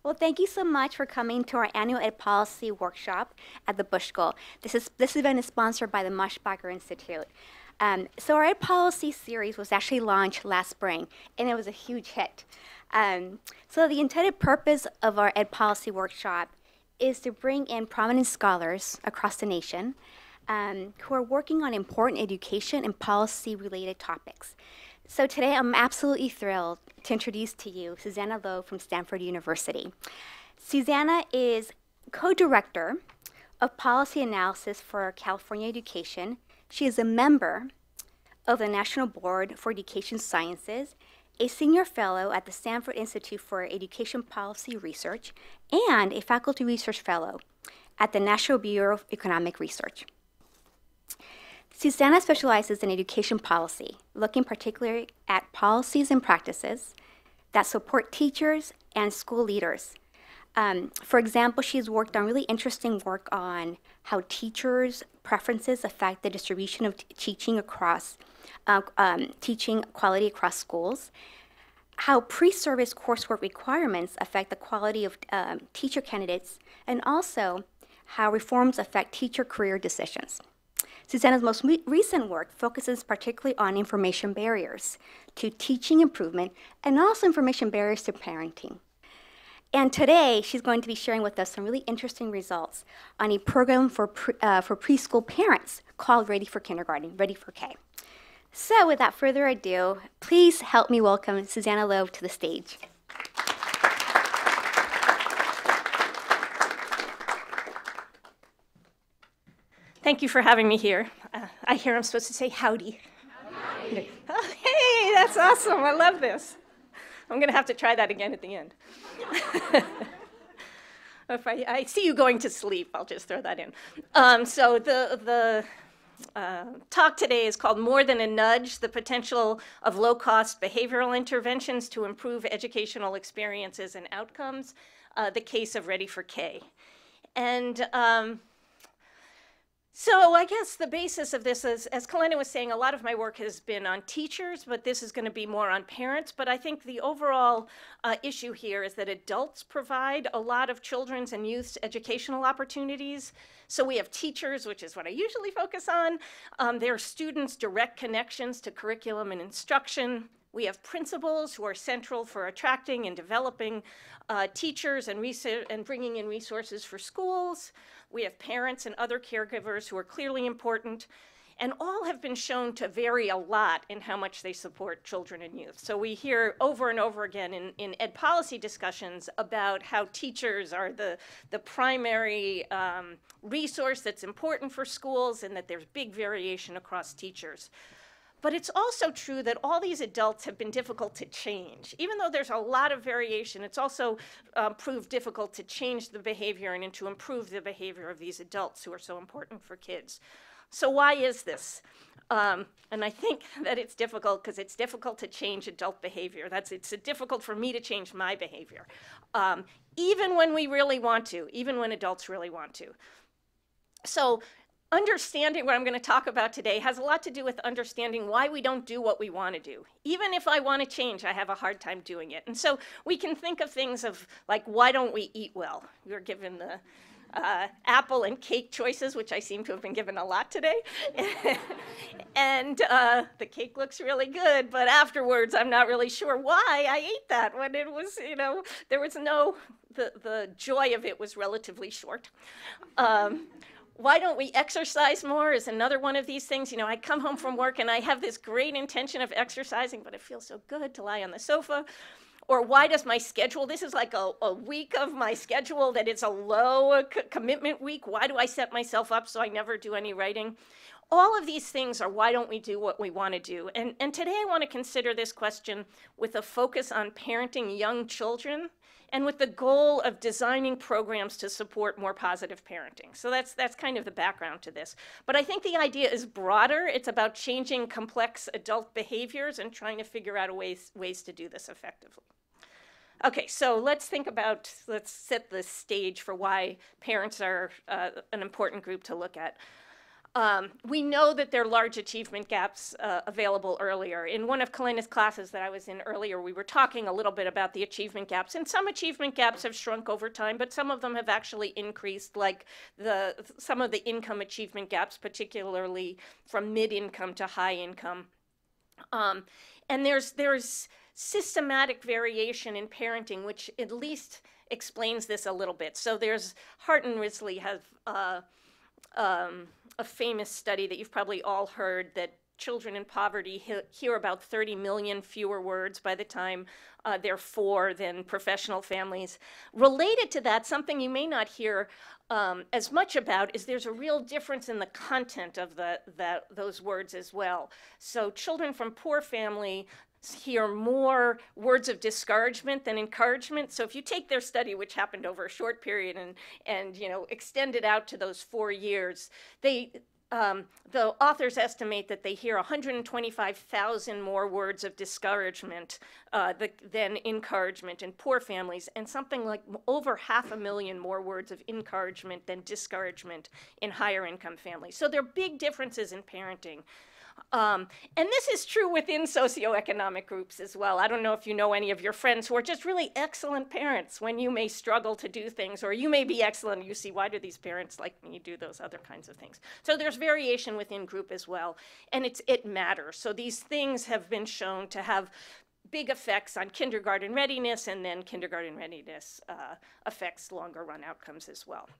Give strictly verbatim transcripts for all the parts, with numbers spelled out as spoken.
Well, thank you so much for coming to our annual Ed Policy Workshop at the Bush School. This, is, this event is sponsored by the Mushbacher Institute. Um, so our Ed Policy series was actually launched last spring, and it was a huge hit. Um, so the intended purpose of our Ed Policy Workshop is to bring in prominent scholars across the nation um, who are working on important education and policy-related topics. So today I'm absolutely thrilled to introduce to you Susanna Loeb from Stanford University. Susanna is co-director of policy analysis for California Education. She is a member of the National Board for Education Sciences, a senior fellow at the Stanford Institute for Education Policy Research, and a faculty research fellow at the National Bureau of Economic Research. Susanna specializes in education policy, looking particularly at policies and practices that support teachers and school leaders. Um, for example, she's worked on really interesting work on how teachers' preferences affect the distribution of teaching across, uh, um, teaching quality across schools, how pre-service coursework requirements affect the quality of um, teacher candidates, and also how reforms affect teacher career decisions. Susanna's most re recent work focuses particularly on information barriers to teaching improvement and also information barriers to parenting. And today, she's going to be sharing with us some really interesting results on a program for, pre uh, for preschool parents called Ready for Kindergarten, Ready for K. So without further ado, please help me welcome Susanna Loeb to the stage. Thank you for having me here. Uh, I hear I'm supposed to say howdy. Howdy. Oh, hey, that's awesome. I love this. I'm going to have to try that again at the end. If I, I see you going to sleep, I'll just throw that in. Um, so the, the uh, talk today is called More Than a Nudge, the Potential of Low-Cost Behavioral Interventions to Improve Educational Experiences and Outcomes, uh, the case of Ready for K. And um, So I guess the basis of this is, as Kalena was saying, a lot of my work has been on teachers, but this is going to be more on parents. But I think the overall uh, issue here is that adults provide a lot of children's and youth's educational opportunities. So we have teachers, which is what I usually focus on. Um, there are students' direct connections to curriculum and instruction. We have principals who are central for attracting and developing uh, teachers and, and bringing in resources for schools. We have parents and other caregivers who are clearly important, and all have been shown to vary a lot in how much they support children and youth. So we hear over and over again in, in ed policy discussions about how teachers are the, the primary um, resource that's important for schools and that there's big variation across teachers. But it's also true that all these adults have been difficult to change. Even though there's a lot of variation, it's also uh, proved difficult to change the behavior and to improve the behavior of these adults who are so important for kids. So why is this? Um, and I think that it's difficult because it's difficult to change adult behavior. That's, it's difficult for me to change my behavior, um, even when we really want to, even when adults really want to. So understanding what I'm going to talk about today has a lot to do with understanding why we don't do what we want to do. Even if I want to change, I have a hard time doing it. And so we can think of things of like, why don't we eat well? You're given the uh, apple and cake choices, which I seem to have been given a lot today. And uh, the cake looks really good, but afterwards I'm not really sure why I ate that when it was, you know, there was no, the, the joy of it was relatively short. Um, Why don't we exercise more is another one of these things. You know, I come home from work and I have this great intention of exercising, but it feels so good to lie on the sofa. Or why does my schedule, this is like a, a week of my schedule that it's a low commitment week. Why do I set myself up so I never do any writing? All of these things are why don't we do what we want to do. And, and today I want to consider this question with a focus on parenting young children and with the goal of designing programs to support more positive parenting. So that's, that's kind of the background to this. But I think the idea is broader. It's about changing complex adult behaviors and trying to figure out ways, ways to do this effectively. Okay, so let's think about, let's set the stage for why parents are uh, an important group to look at. Um, we know that there are large achievement gaps uh, available earlier. In one of Kalina's classes that I was in earlier, we were talking a little bit about the achievement gaps. And some achievement gaps have shrunk over time, but some of them have actually increased, like the some of the income achievement gaps, particularly from mid-income to high income. Um, and there's there's systematic variation in parenting, which at least explains this a little bit. So there's Hart and Risley have uh, um, a famous study that you've probably all heard, that children in poverty he hear about thirty million fewer words by the time uh, they're four than professional families. Related to that, something you may not hear um, as much about is there's a real difference in the content of the, the, those words as well. So children from poor family hear more words of discouragement than encouragement. So if you take their study, which happened over a short period, and, and you know, extend it out to those four years, they, um, the authors estimate that they hear one hundred twenty-five thousand more words of discouragement uh, the, than encouragement in poor families, and something like over half a million more words of encouragement than discouragement in higher income families. So there are big differences in parenting. Um, and this is true within socioeconomic groups as well. I don't know if you know any of your friends who are just really excellent parents when you may struggle to do things, or you may be excellent and you see, why do these parents like me do those other kinds of things? So there's variation within group as well, and it's, it matters. So these things have been shown to have big effects on kindergarten readiness, and then kindergarten readiness uh, affects longer run outcomes as well.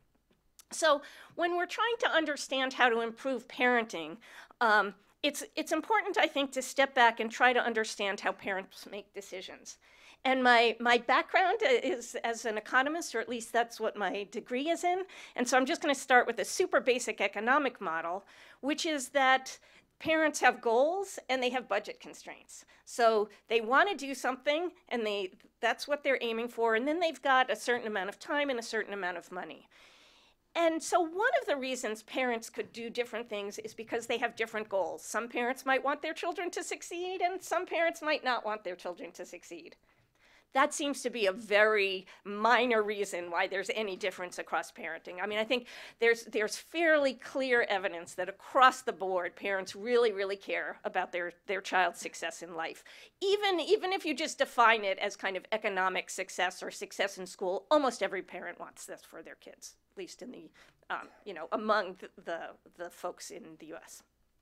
So when we're trying to understand how to improve parenting, um, It's, it's important, I think, to step back and try to understand how parents make decisions. And my, my background is as an economist, or at least that's what my degree is in. And so I'm just going to start with a super basic economic model, which is that parents have goals and they have budget constraints. So they want to do something, and they, that's what they're aiming for, and then they've got a certain amount of time and a certain amount of money. And so one of the reasons parents could do different things is because they have different goals. Some parents might want their children to succeed, and some parents might not want their children to succeed. That seems to be a very minor reason why there's any difference across parenting. I mean, I think there's, there's fairly clear evidence that across the board, parents really, really care about their, their child's success in life. Even, even if you just define it as kind of economic success or success in school, almost every parent wants this for their kids, at least in the, um, you know, among the, the, the folks in the U S.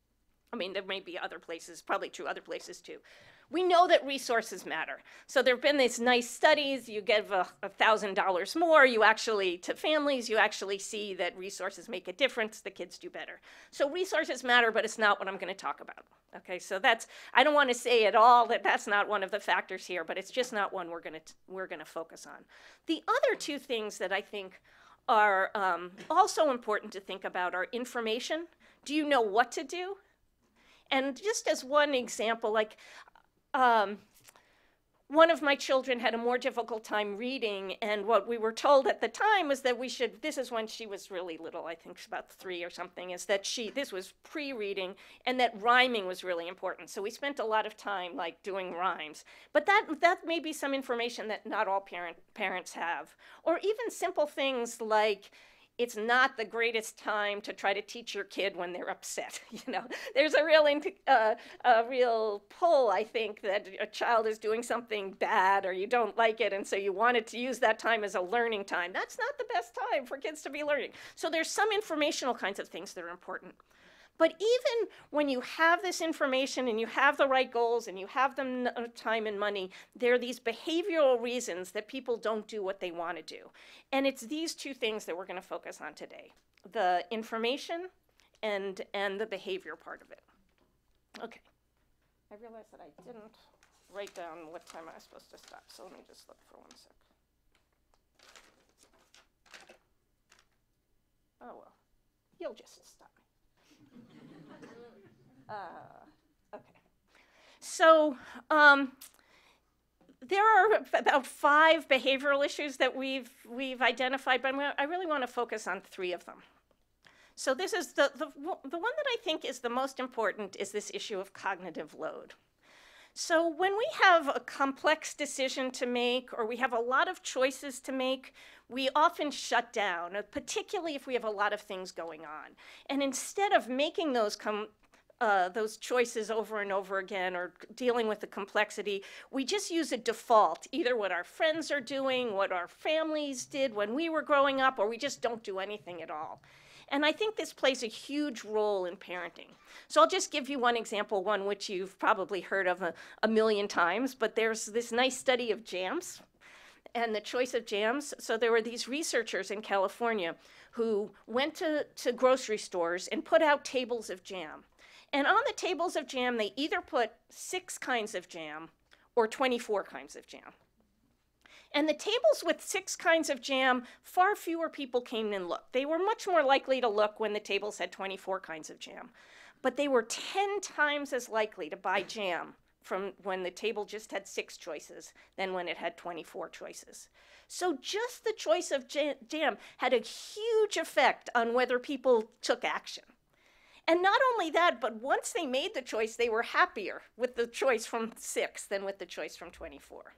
I mean, there may be other places, probably true other places too. We know that resources matter. So there have been these nice studies. You give a thousand dollars more, you actually, to families, you actually see that resources make a difference, the kids do better. So resources matter, but it's not what I'm going to talk about. Okay, so that's, I don't want to say at all that that's not one of the factors here, but it's just not one we're going to, we're going to focus on. The other two things that I think are um, also important to think about are information. Do you know what to do? And just as one example, like, Um, one of my children had a more difficult time reading, and what we were told at the time was that we should, this is when she was really little, I think about three or something, is that she, this was pre-reading, and that rhyming was really important. So we spent a lot of time like doing rhymes. But that, that may be some information that not all parent, parents have. Or even simple things like, it's not the greatest time to try to teach your kid when they're upset. You know, there's a real, uh, a real pull, I think, that a child is doing something bad or you don't like it, and so you wanted to use that time as a learning time. That's not the best time for kids to be learning. So there's some informational kinds of things that are important. But even when you have this information and you have the right goals and you have the time and money, there are these behavioral reasons that people don't do what they want to do. And it's these two things that we're going to focus on today, the information and, and the behavior part of it. Okay. I realized that I didn't write down what time I was supposed to stop, so let me just look for one sec. Oh, well, you'll just stop. Uh, okay. So um, there are about five behavioral issues that we've, we've identified, but I really want to focus on three of them. So this is the, the, the one that I think is the most important is this issue of cognitive load. So when we have a complex decision to make, or we have a lot of choices to make, we often shut down, uh, particularly if we have a lot of things going on. And instead of making those com uh, those choices over and over again, or dealing with the complexity, we just use a default, either what our friends are doing, what our families did when we were growing up, or we just don't do anything at all. And I think this plays a huge role in parenting. So I'll just give you one example, one which you've probably heard of a, a million times, but there's this nice study of jams and the choice of jams. So there were these researchers in California who went to, to grocery stores and put out tables of jam. And on the tables of jam, they either put six kinds of jam or twenty-four kinds of jam. And the tables with six kinds of jam, far fewer people came and looked. They were much more likely to look when the tables had twenty-four kinds of jam. But they were ten times as likely to buy jam from when the table just had six choices than when it had twenty-four choices. So just the choice of jam had a huge effect on whether people took action. And not only that, but once they made the choice, they were happier with the choice from six than with the choice from twenty-four.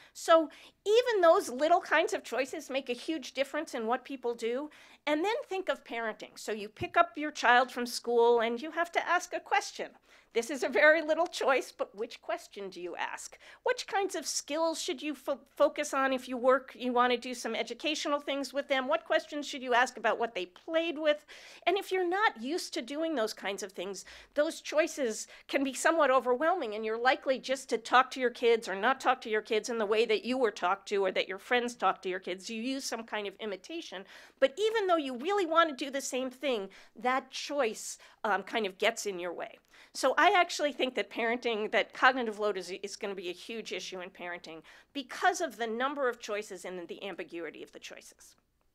So even those little kinds of choices make a huge difference in what people do. And then think of parenting. So you pick up your child from school and you have to ask a question. This is a very little choice, but which question do you ask? Which kinds of skills should you fo focus on if you work, you want to do some educational things with them? What questions should you ask about what they played with? And if you're not used to doing those kinds of things, those choices can be somewhat overwhelming, and you're likely just to talk to your kids or not talk to your kids in the way that you were talked to or that your friends talk to your kids. You use some kind of imitation. But even though you really want to do the same thing, that choice um, kind of gets in your way. So I actually think that parenting, that cognitive load is, is going to be a huge issue in parenting because of the number of choices and the ambiguity of the choices.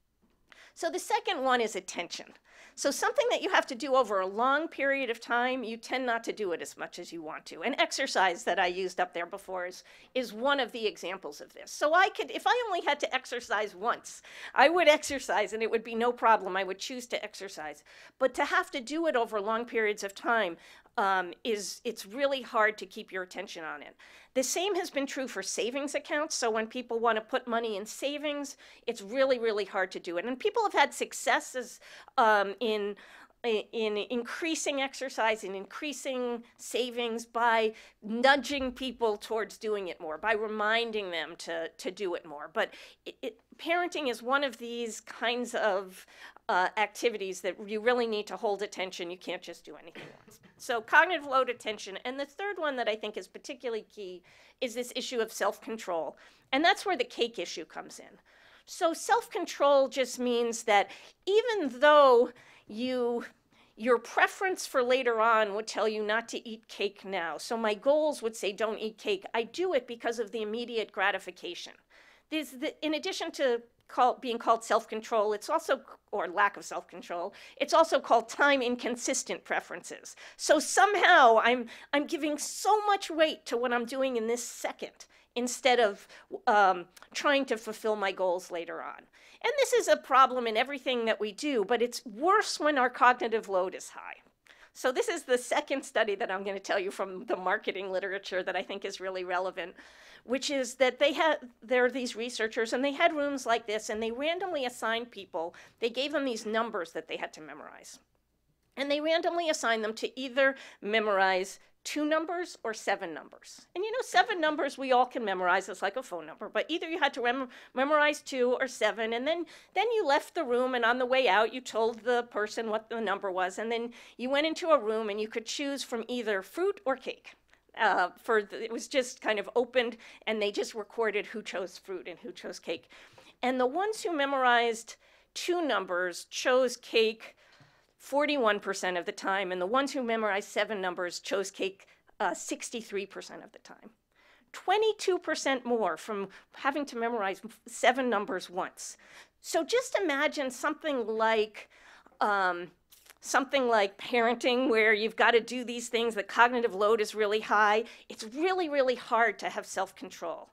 So the second one is attention. So something that you have to do over a long period of time, you tend not to do it as much as you want to. And exercise that I used up there before is, is one of the examples of this. So I could, if I only had to exercise once, I would exercise and it would be no problem. I would choose to exercise. But to have to do it over long periods of time, Um, is it's really hard to keep your attention on it. The same has been true for savings accounts. So when people want to put money in savings, it's really, really hard to do it. And people have had successes um, in in increasing exercise and increasing savings by nudging people towards doing it more, by reminding them to, to do it more. But it, it, parenting is one of these kinds of uh, activities that you really need to hold attention. You can't just do anything once. So cognitive load, attention. And the third one that I think is particularly key is this issue of self-control. And that's where the cake issue comes in. So self-control just means that even though you, your preference for later on would tell you not to eat cake now. So my goals would say don't eat cake. I do it because of the immediate gratification. This, the, in addition to call, being called self-control, it's also, or lack of self-control, it's also called time inconsistent preferences. So somehow I'm, I'm giving so much weight to what I'm doing in this second instead of um, trying to fulfill my goals later on. And this is a problem in everything that we do, but it's worse when our cognitive load is high. So this is the second study that I'm going to tell you from the marketing literature that I think is really relevant, which is that they had, there are these researchers, and they had rooms like this, and they randomly assigned people, they gave them these numbers that they had to memorize. And they randomly assigned them to either memorize two numbers or seven numbers. And you know, seven numbers we all can memorize. It's like a phone number. But either you had to rem memorize two or seven, and then, then you left the room, and on the way out, you told the person what the number was, and then you went into a room, and you could choose from either fruit or cake. Uh, for the, it was just kind of opened, and they just recorded who chose fruit and who chose cake. And the ones who memorized two numbers chose cake forty-one percent of the time, and the ones who memorized seven numbers chose cake uh, sixty-three percent of the time. twenty-two percent more from having to memorize seven numbers once. So just imagine something like um, something like parenting, where you've got to do these things, the cognitive load is really high. It's really, really hard to have self-control.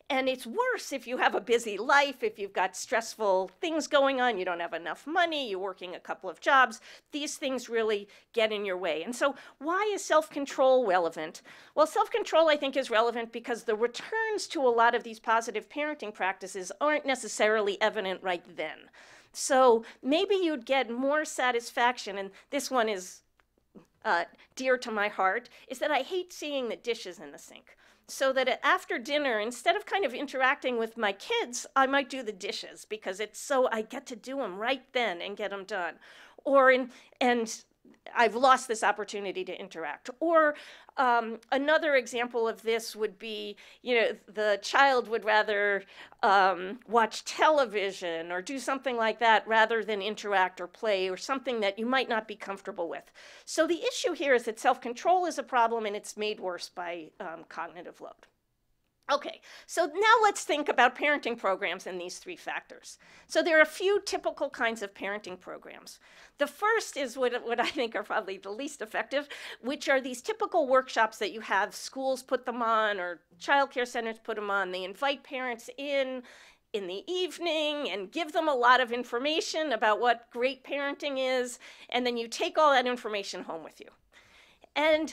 And it's worse if you have a busy life, if you've got stressful things going on, you don't have enough money, you're working a couple of jobs. These things really get in your way. And so why is self-control relevant? Well, self-control, I think, is relevant because the returns to a lot of these positive parenting practices aren't necessarily evident right then. So maybe you'd get more satisfaction, and this one is uh, dear to my heart, is that I hate seeing the dishes in the sink. So that after dinner, instead of kind of interacting with my kids, I might do the dishes because it's so, I get to do them right then and get them done. Or in, and I've lost this opportunity to interact. Or um, another example of this would be, you know, the child would rather um, watch television or do something like that rather than interact or play or something that you might not be comfortable with. So the issue here is that self-control is a problem, and it's made worse by um, cognitive load. Okay, so now let's think about parenting programs and these three factors. So there are a few typical kinds of parenting programs. The first is what, what I think are probably the least effective, which are these typical workshops that you have schools put them on or childcare centers put them on. They invite parents in in the evening and give them a lot of information about what great parenting is, and then you take all that information home with you. And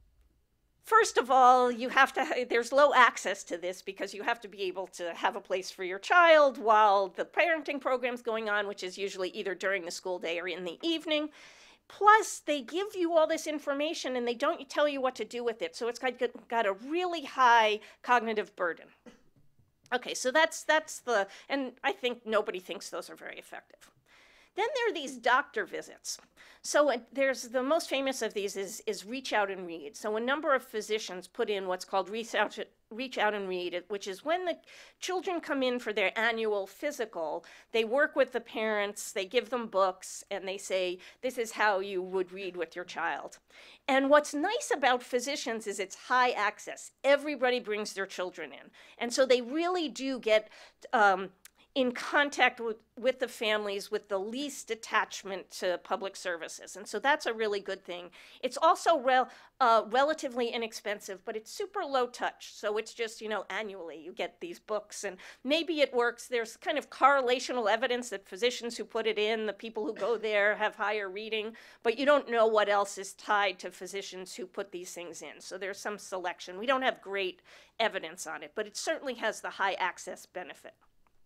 first of all, you have to, there's low access to this because you have to be able to have a place for your child while the parenting program's going on, which is usually either during the school day or in the evening. Plus, they give you all this information and they don't tell you what to do with it. So it's got, got a really high cognitive burden. Okay, so that's, that's the, and I think nobody thinks those are very effective. Then there are these doctor visits. So uh, there's the most famous of these is, is reach out and read. So a number of physicians put in what's called reach out, reach out and read, which is when the children come in for their annual physical, they work with the parents, they give them books, and they say, this is how you would read with your child. And what's nice about physicians is it's high access. Everybody brings their children in. And so they really do get um, in contact with, with the families with the least attachment to public services. And so that's a really good thing. It's also rel, uh, relatively inexpensive, but it's super low touch. So it's just, you know, annually you get these books and maybe it works. There's kind of correlational evidence that physicians who put it in, the people who go there have higher reading, but you don't know what else is tied to physicians who put these things in. So there's some selection. We don't have great evidence on it, but it certainly has the high access benefit.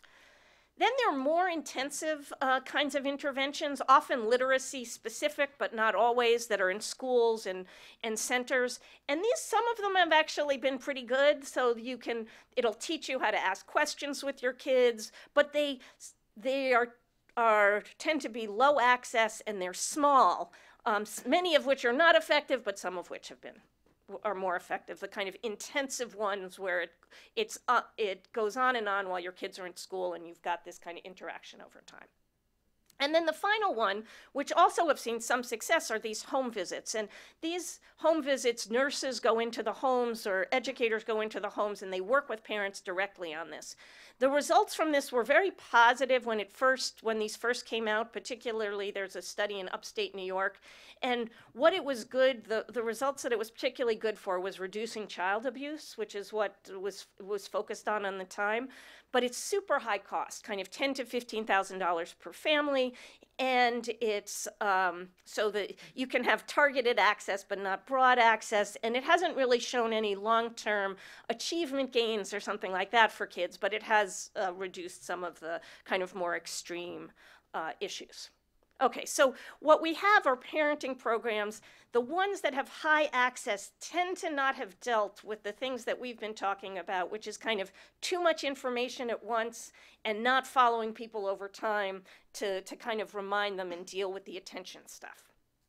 Then there are more intensive uh, kinds of interventions, often literacy specific, but not always, that are in schools and, and centers. And these, some of them have actually been pretty good. So you can, it'll teach you how to ask questions with your kids, but they, they are, are, tend to be low access and they're small, um, many of which are not effective, but some of which have been. Are more effective, the kind of intensive ones where it, it's, uh, it goes on and on while your kids are in school and you've got this kind of interaction over time. And then the final one, which also have seen some success, are these home visits. And these home visits, nurses go into the homes or educators go into the homes and they work with parents directly on this. The results from this were very positive when it first, when these first came out, particularly there's a study in upstate New York. And what it was good, the, the results that it was particularly good for was reducing child abuse, which is what was, was focused on on the time. But it's super high cost, kind of ten thousand to fifteen thousand dollars per family, and it's um, so that you can have targeted access but not broad access, and it hasn't really shown any long-term achievement gains or something like that for kids, but it has uh, reduced some of the kind of more extreme uh, issues. Okay, so what we have are parenting programs. The ones that have high access tend to not have dealt with the things that we've been talking about, which is kind of too much information at once and not following people over time to, to kind of remind them and deal with the attention stuff.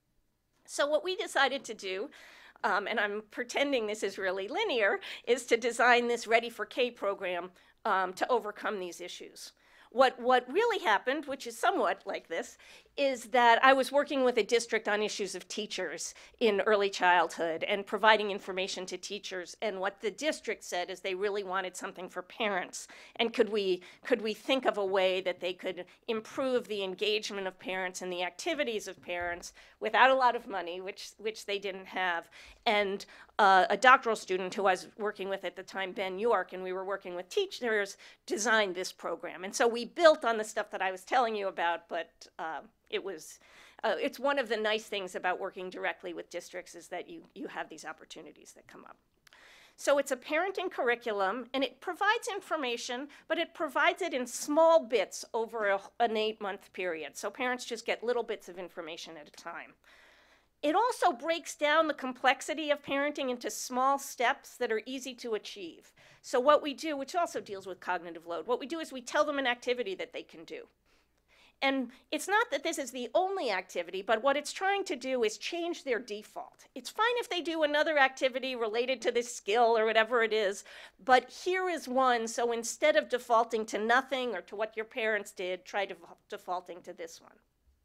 So what we decided to do, um, and I'm pretending this is really linear, is to design this Ready for K program um, to overcome these issues. What, what really happened, which is somewhat like this, is that I was working with a district on issues of teachers in early childhood and providing information to teachers. And what the district said is they really wanted something for parents. And could we, could we think of a way that they could improve the engagement of parents and the activities of parents without a lot of money, which, which they didn't have. And uh, a doctoral student who I was working with at the time, Ben York, and we were working with teachers, designed this program. And so we built on the stuff that I was telling you about, but uh, it was, uh, it's one of the nice things about working directly with districts is that you, you have these opportunities that come up. So it's a parenting curriculum, and it provides information, but it provides it in small bits over a, an eight-month period. So parents just get little bits of information at a time. It also breaks down the complexity of parenting into small steps that are easy to achieve. So what we do, which also deals with cognitive load, what we do is we tell them an activity that they can do. And it's not that this is the only activity, but what it's trying to do is change their default. It's fine if they do another activity related to this skill or whatever it is, but here is one, so instead of defaulting to nothing or to what your parents did, try to defaulting to this one.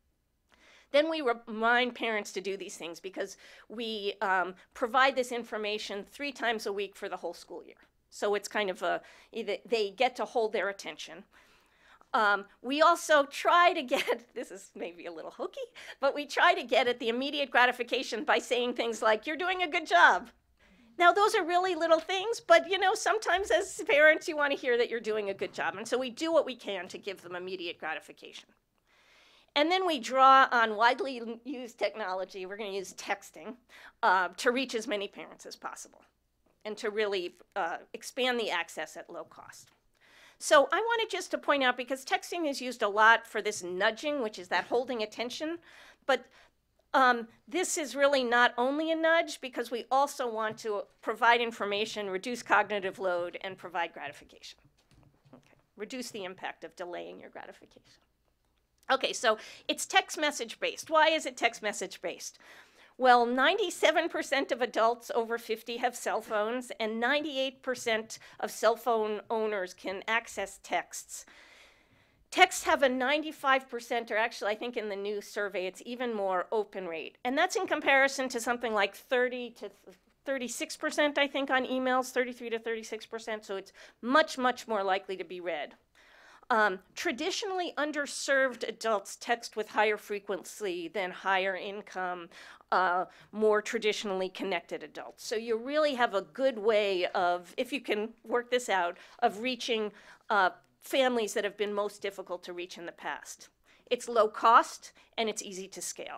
Then we remind parents to do these things because we um, provide this information three times a week for the whole school year. So it's kind of a, either they get to hold their attention. Um, we also try to get, this is maybe a little hokey, but we try to get at the immediate gratification by saying things like, you're doing a good job. Now, those are really little things, but you know, sometimes as parents, you want to hear that you're doing a good job. And so we do what we can to give them immediate gratification. And then we draw on widely used technology, we're going to use texting, uh, to reach as many parents as possible and to really uh, expand the access at low cost. So I wanted just to point out, because texting is used a lot for this nudging, which is that holding attention, but um, this is really not only a nudge, because we also want to provide information, reduce cognitive load, and provide gratification. Okay. Reduce the impact of delaying your gratification. Okay, so it's text message based. Why is it text message based? Well, ninety-seven percent of adults over fifty have cell phones, and ninety-eight percent of cell phone owners can access texts. Texts have a ninety-five percent, or actually I think in the new survey it's even more, open rate. And that's in comparison to something like thirty to thirty-six percent, I think, on emails, thirty-three to thirty-six percent, so it's much, much more likely to be read. Um, traditionally underserved adults text with higher frequency than higher income, uh, more traditionally connected adults. So you really have a good way of, if you can work this out, of reaching uh, families that have been most difficult to reach in the past. It's low cost and it's easy to scale.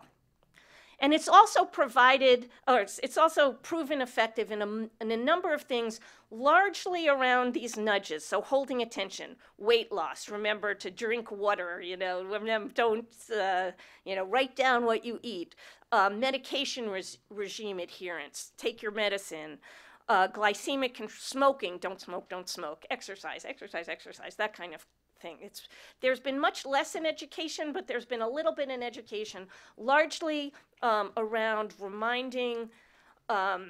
And it's also provided, or it's, it's also proven effective in a, in a number of things, largely around these nudges. So holding attention, weight loss, remember to drink water, you know, remember, don't, uh, you know, write down what you eat, uh, medication res regime adherence, take your medicine, uh, glycemic, smoking, don't smoke, don't smoke, exercise, exercise, exercise, that kind of thing. It's, there's been much less in education, but there's been a little bit in education, largely um, around reminding, um,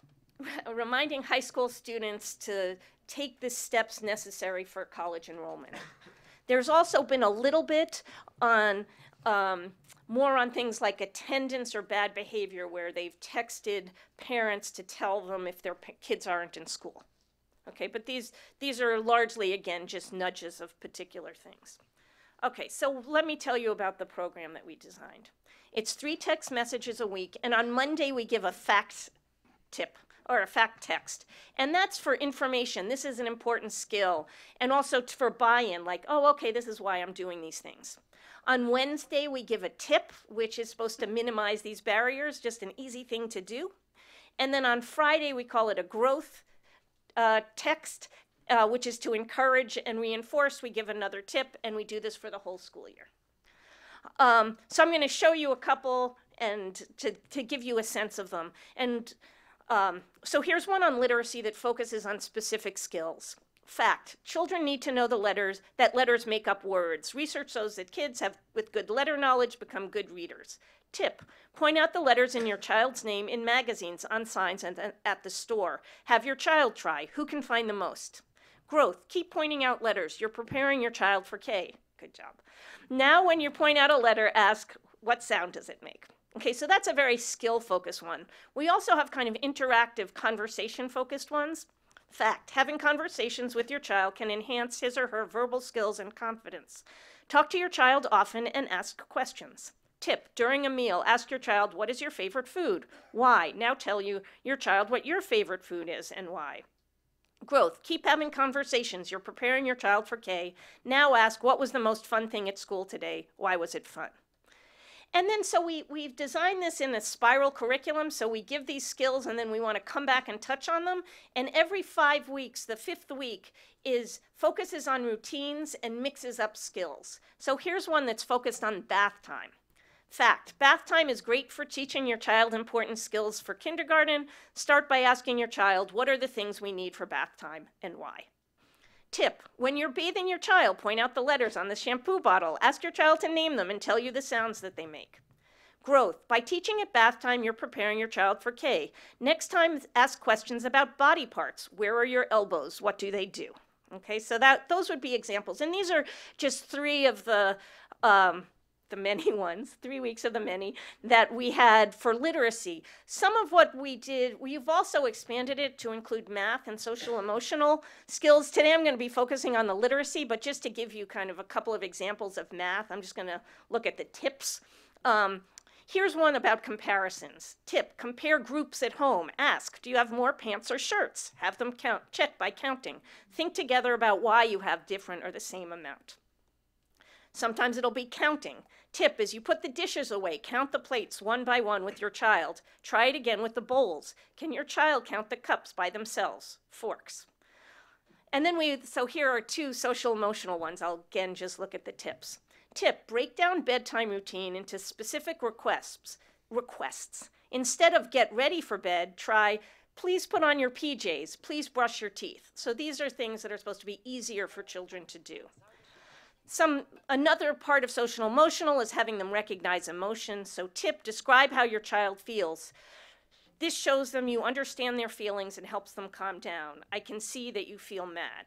reminding high school students to take the steps necessary for college enrollment. There's also been a little bit on, um, more on things like attendance or bad behavior, where they've texted parents to tell them if their kids aren't in school. Okay, but these, these are largely, again, just nudges of particular things. Okay, so let me tell you about the program that we designed. It's three text messages a week, and on Monday we give a fact tip, or a fact text. And that's for information. This is an important skill. And also for buy-in, like, oh, okay, this is why I'm doing these things. On Wednesday, we give a tip, which is supposed to minimize these barriers, just an easy thing to do. And then on Friday, we call it a growth Uh, text, uh, which is to encourage and reinforce. We give another tip, and we do this for the whole school year. Um, so I'm going to show you a couple and to, to give you a sense of them. And um, so here's one on literacy that focuses on specific skills. Fact, children need to know the letters, that letters make up words. Research shows that kids have, with good letter knowledge, become good readers. Tip, point out the letters in your child's name in magazines, on signs, and at the store. Have your child try. Who can find the most? Growth, keep pointing out letters. You're preparing your child for K. Good job. Now, when you point out a letter, ask, what sound does it make? Okay, so that's a very skill-focused one. We also have kind of interactive, conversation-focused ones. Fact, having conversations with your child can enhance his or her verbal skills and confidence. Talk to your child often and ask questions. Tip, during a meal, ask your child, what is your favorite food? Why? Now tell you your child what your favorite food is and why. Growth, keep having conversations. You're preparing your child for K. Now ask, what was the most fun thing at school today? Why was it fun? And then so we, we've designed this in a spiral curriculum, so we give these skills and then we want to come back and touch on them. And every five weeks, the fifth week, is focuses on routines and mixes up skills. So here's one that's focused on bath time. Fact, bath time is great for teaching your child important skills for kindergarten. Start by asking your child, what are the things we need for bath time and why? Tip, when you're bathing your child, point out the letters on the shampoo bottle. Ask your child to name them and tell you the sounds that they make. Growth, by teaching at bath time, you're preparing your child for K. Next time, ask questions about body parts. Where are your elbows? What do they do? Okay, so that those would be examples. And these are just three of the um, the many ones, three weeks of the many, that we had for literacy. Some of what we did, we've also expanded it to include math and social emotional skills. Today I'm going to be focusing on the literacy, but just to give you kind of a couple of examples of math, I'm just going to look at the tips. Um, here's one about comparisons. Tip, compare groups at home. Ask, do you have more pants or shirts? Have them count, check by counting. Think together about why you have different or the same amount. Sometimes it'll be counting. Tip, as you put the dishes away, count the plates one by one with your child. Try it again with the bowls. Can your child count the cups by themselves? Forks. And then we, so here are two social emotional ones. I'll again just look at the tips. Tip, break down bedtime routine into specific requests. Requests. Instead of get ready for bed, try, please put on your P Js. Please brush your teeth. So these are things that are supposed to be easier for children to do. Some, another part of social emotional is having them recognize emotion. So tip, describe how your child feels. This shows them you understand their feelings and helps them calm down. I can see that you feel mad.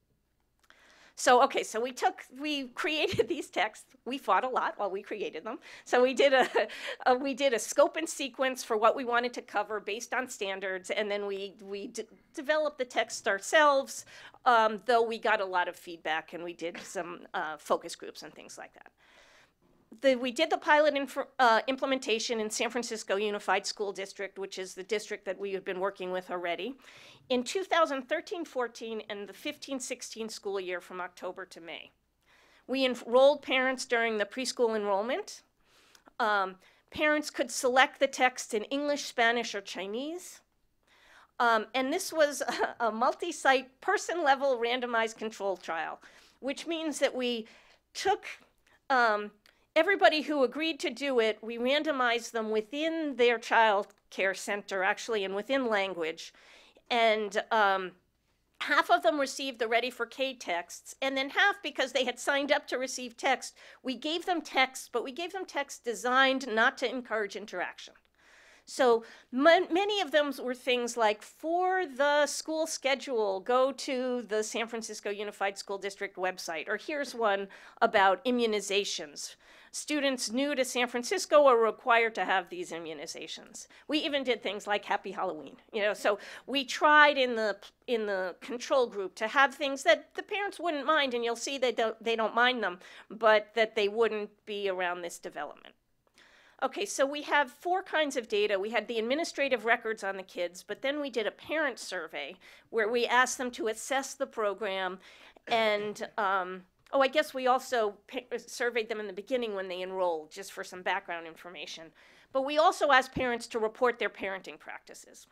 So, okay, so we took, we created these texts. We fought a lot while we created them. So we did a, a we did a scope and sequence for what we wanted to cover based on standards, and then we, we d developed the text ourselves, um, though we got a lot of feedback, and we did some uh, focus groups and things like that. The, we did the pilot inf uh, implementation in San Francisco Unified School District, which is the district that we have been working with already, in two thousand thirteen fourteen and the fifteen sixteen school year from October to May. We enrolled parents during the preschool enrollment. Um, parents could select the text in English, Spanish, or Chinese. Um, and this was a, a multi-site, person-level randomized control trial, which means that we took um, everybody who agreed to do it, we randomized them within their child care center, actually, and within language. And um, half of them received the Ready for K texts, and then half, because they had signed up to receive text, we gave them text, but we gave them text designed not to encourage interaction. So many of them were things like, for the school schedule, go to the San Francisco Unified School District website. Or here's one about immunizations. Students new to San Francisco are required to have these immunizations. We even did things like Happy Halloween. You know, so we tried in the in the control group to have things that the parents wouldn't mind, and you'll see they don't they don't mind them, but that they wouldn't be around this development. Okay, so we have four kinds of data. We had the administrative records on the kids, but then we did a parent survey where we asked them to assess the program, and um, oh, I guess we also surveyed them in the beginning when they enrolled, just for some background information. But we also asked parents to report their parenting practices.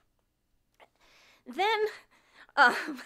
Then, um,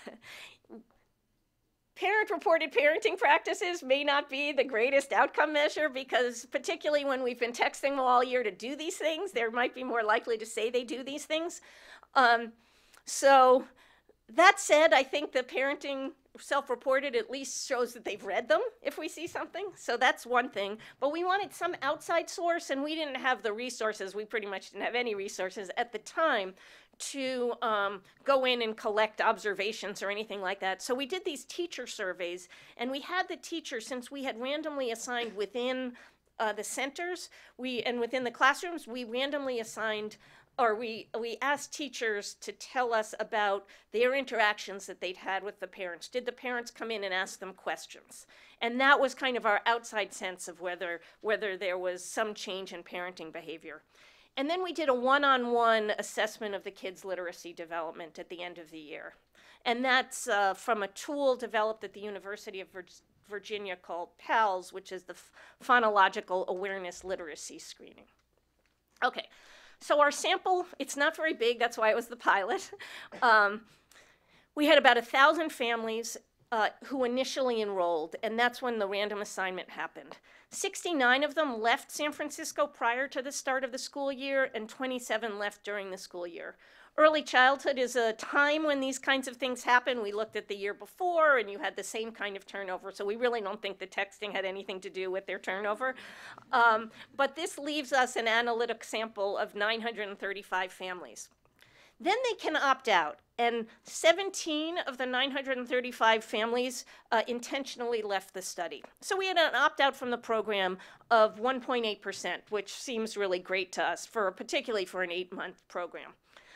parent-reported parenting practices may not be the greatest outcome measure, because particularly when we've been texting them all year to do these things, they might be more likely to say they do these things. Um, so that said, I think the parenting self-reported at least shows that they've read them if we see something. So that's one thing. But we wanted some outside source, and we didn't have the resources. We pretty much didn't have any resources at the time to um, go in and collect observations or anything like that. So we did these teacher surveys, and we had the teachers, since we had randomly assigned within uh, the centers, we and within the classrooms, we randomly assigned, or we, we asked teachers to tell us about their interactions that they'd had with the parents. Did the parents come in and ask them questions? And that was kind of our outside sense of whether, whether there was some change in parenting behavior. And then we did a one-on-one assessment of the kids' literacy development at the end of the year. And that's uh, from a tool developed at the University of Virginia called PALS, which is the Phonological Awareness Literacy Screening. Okay, so our sample, it's not very big, that's why it was the pilot. Um, we had about a thousand families uh, who initially enrolled, and that's when the random assignment happened. sixty-nine of them left San Francisco prior to the start of the school year, and twenty-seven left during the school year. Early childhood is a time when these kinds of things happen. We looked at the year before, and you had the same kind of turnover, so we really don't think the texting had anything to do with their turnover. Um, but this leaves us an analytic sample of nine hundred thirty-five families. Then they can opt out, and seventeen of the nine hundred thirty-five families uh, intentionally left the study. So we had an opt-out from the program of one point eight percent, which seems really great to us, for particularly for an eight-month program.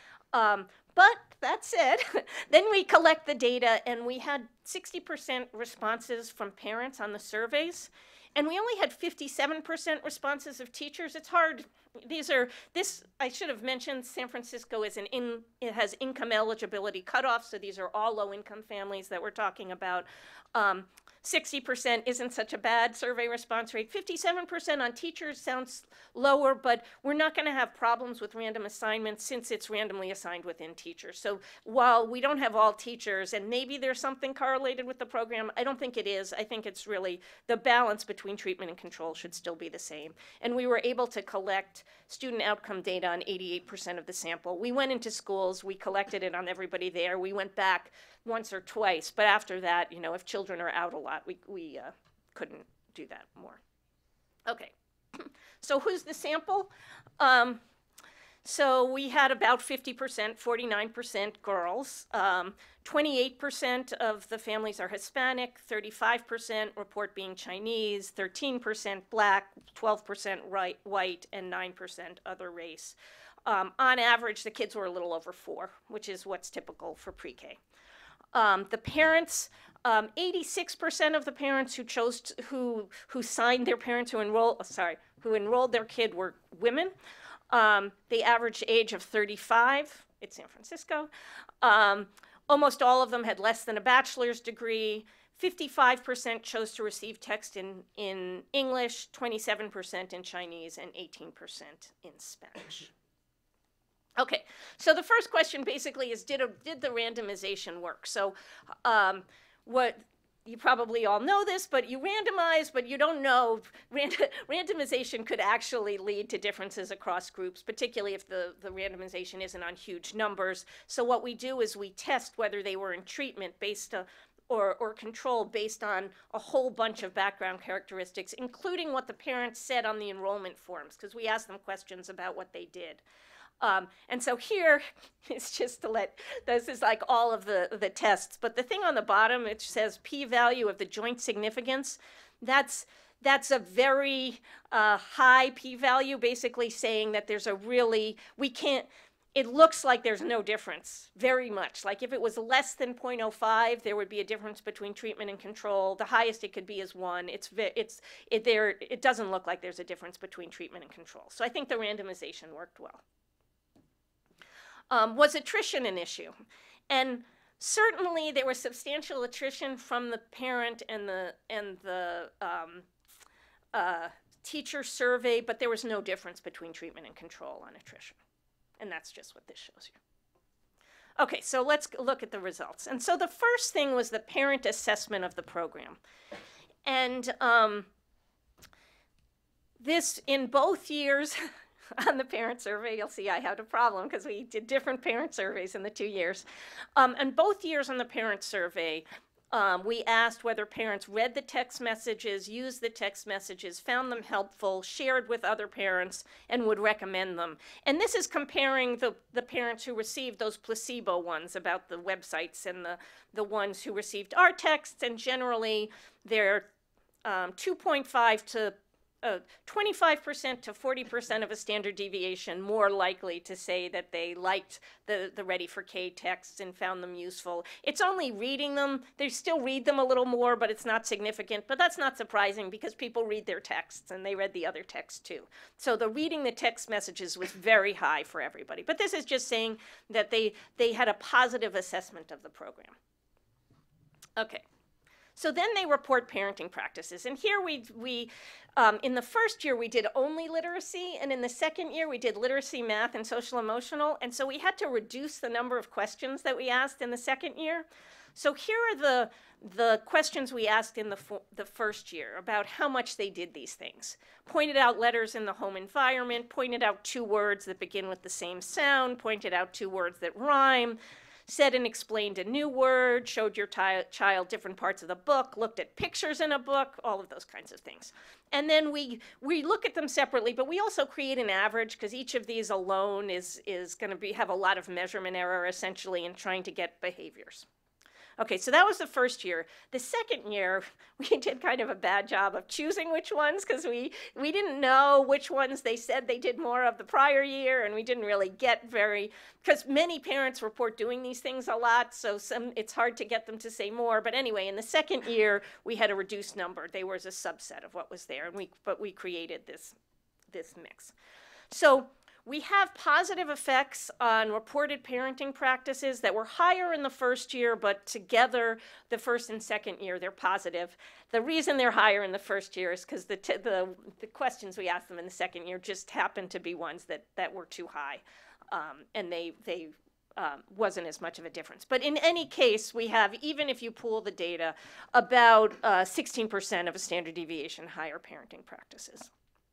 Um, but that said, then we collect the data, and we had sixty percent responses from parents on the surveys, and we only had fifty-seven percent responses of teachers. It's hard. These are, this, I should have mentioned, San Francisco is an in, it has income eligibility cutoff, so these are all low-income families that we're talking about. Um, sixty percent isn't such a bad survey response rate. fifty-seven percent on teachers sounds lower, but we're not going to have problems with random assignments since it's randomly assigned within teachers. So while we don't have all teachers, and maybe there's something correlated with the program, I don't think it is. I think it's really the balance between treatment and control should still be the same. And we were able to collect student outcome data on eighty-eight percent of the sample. We went into schools, we collected it on everybody there. We went back once or twice, but after that, you know, if children are out a lot, we, we uh, couldn't do that more. Okay, so who's the sample? Um, so we had about fifty percent, forty-nine percent girls. Um, twenty-eight percent of the families are Hispanic, thirty-five percent report being Chinese, thirteen percent Black, twelve percent right, white, and nine percent other race. Um, on average, the kids were a little over four, which is what's typical for pre-K. Um, the parents, um, eighty-six percent of the parents who chose to, who who signed their parents who enroll, sorry, who enrolled their kid were women. Um, the average age of thirty-five. It's San Francisco. Um, almost all of them had less than a bachelor's degree. fifty-five percent chose to receive text in in English, twenty-seven percent in Chinese, and eighteen percent in Spanish. Okay, so the first question basically is, did, a, did the randomization work? So um, what, you probably all know this, but you randomize, but you don't know, Rand randomization could actually lead to differences across groups, particularly if the, the randomization isn't on huge numbers. So what we do is we test whether they were in treatment based on, or, or control based on a whole bunch of background characteristics, including what the parents said on the enrollment forms, because we asked them questions about what they did. Um, and so here, it's just to let, this is like all of the, the tests, but the thing on the bottom, it says p-value of the joint significance. That's, that's a very uh, high p-value, basically saying that there's a really, we can't, it looks like there's no difference, very much. Like if it was less than zero point zero five, there would be a difference between treatment and control. The highest it could be is one. It's, it's, it, there, it doesn't look like there's a difference between treatment and control. So I think the randomization worked well. Um, was attrition an issue? And certainly there was substantial attrition from the parent and the, and the um, uh, teacher survey, but there was no difference between treatment and control on attrition. And that's just what this shows you. Okay, so let's look at the results. And so the first thing was the parent assessment of the program. And um, this, in both years, on the parent survey, you'll see I had a problem because we did different parent surveys in the two years. Um, and both years on the parent survey, Um, we asked whether parents read the text messages, used the text messages, found them helpful, shared with other parents, and would recommend them. And this is comparing the, the parents who received those placebo ones about the websites and the, the ones who received our texts, and generally they're um, two point five to Uh, twenty-five percent to forty percent of a standard deviation more likely to say that they liked the, the Ready for K texts and found them useful. It's only reading them. They still read them a little more, but it's not significant. But that's not surprising because people read their texts, and they read the other texts too. So the reading the text messages was very high for everybody. But this is just saying that they, they had a positive assessment of the program. Okay. So then they report parenting practices. And here we, we um, in the first year, we did only literacy. And in the second year, we did literacy, math, and social emotional. And so we had to reduce the number of questions that we asked in the second year. So here are the, the questions we asked in the, the first year about how much they did these things. Pointed out letters in the home environment, pointed out two words that begin with the same sound, pointed out two words that rhyme, said and explained a new word, showed your child different parts of the book, looked at pictures in a book, all of those kinds of things. And then we, we look at them separately, but we also create an average because each of these alone is, is going to be have a lot of measurement error essentially in trying to get behaviors. Okay, so that was the first year. The second year, we did kind of a bad job of choosing which ones because we, we didn't know which ones they said they did more of the prior year, and we didn't really get very, because many parents report doing these things a lot, so some it's hard to get them to say more. But anyway, in the second year, we had a reduced number. They were as a subset of what was there, and we, but we created this, this mix. So we have positive effects on reported parenting practices that were higher in the first year, but together, the first and second year, they're positive. The reason they're higher in the first year is because the, the, the questions we asked them in the second year just happened to be ones that, that were too high, um, and they, they um, wasn't as much of a difference. But in any case, we have, even if you pool the data, about uh, sixteen percent of a standard deviation higher parenting practices.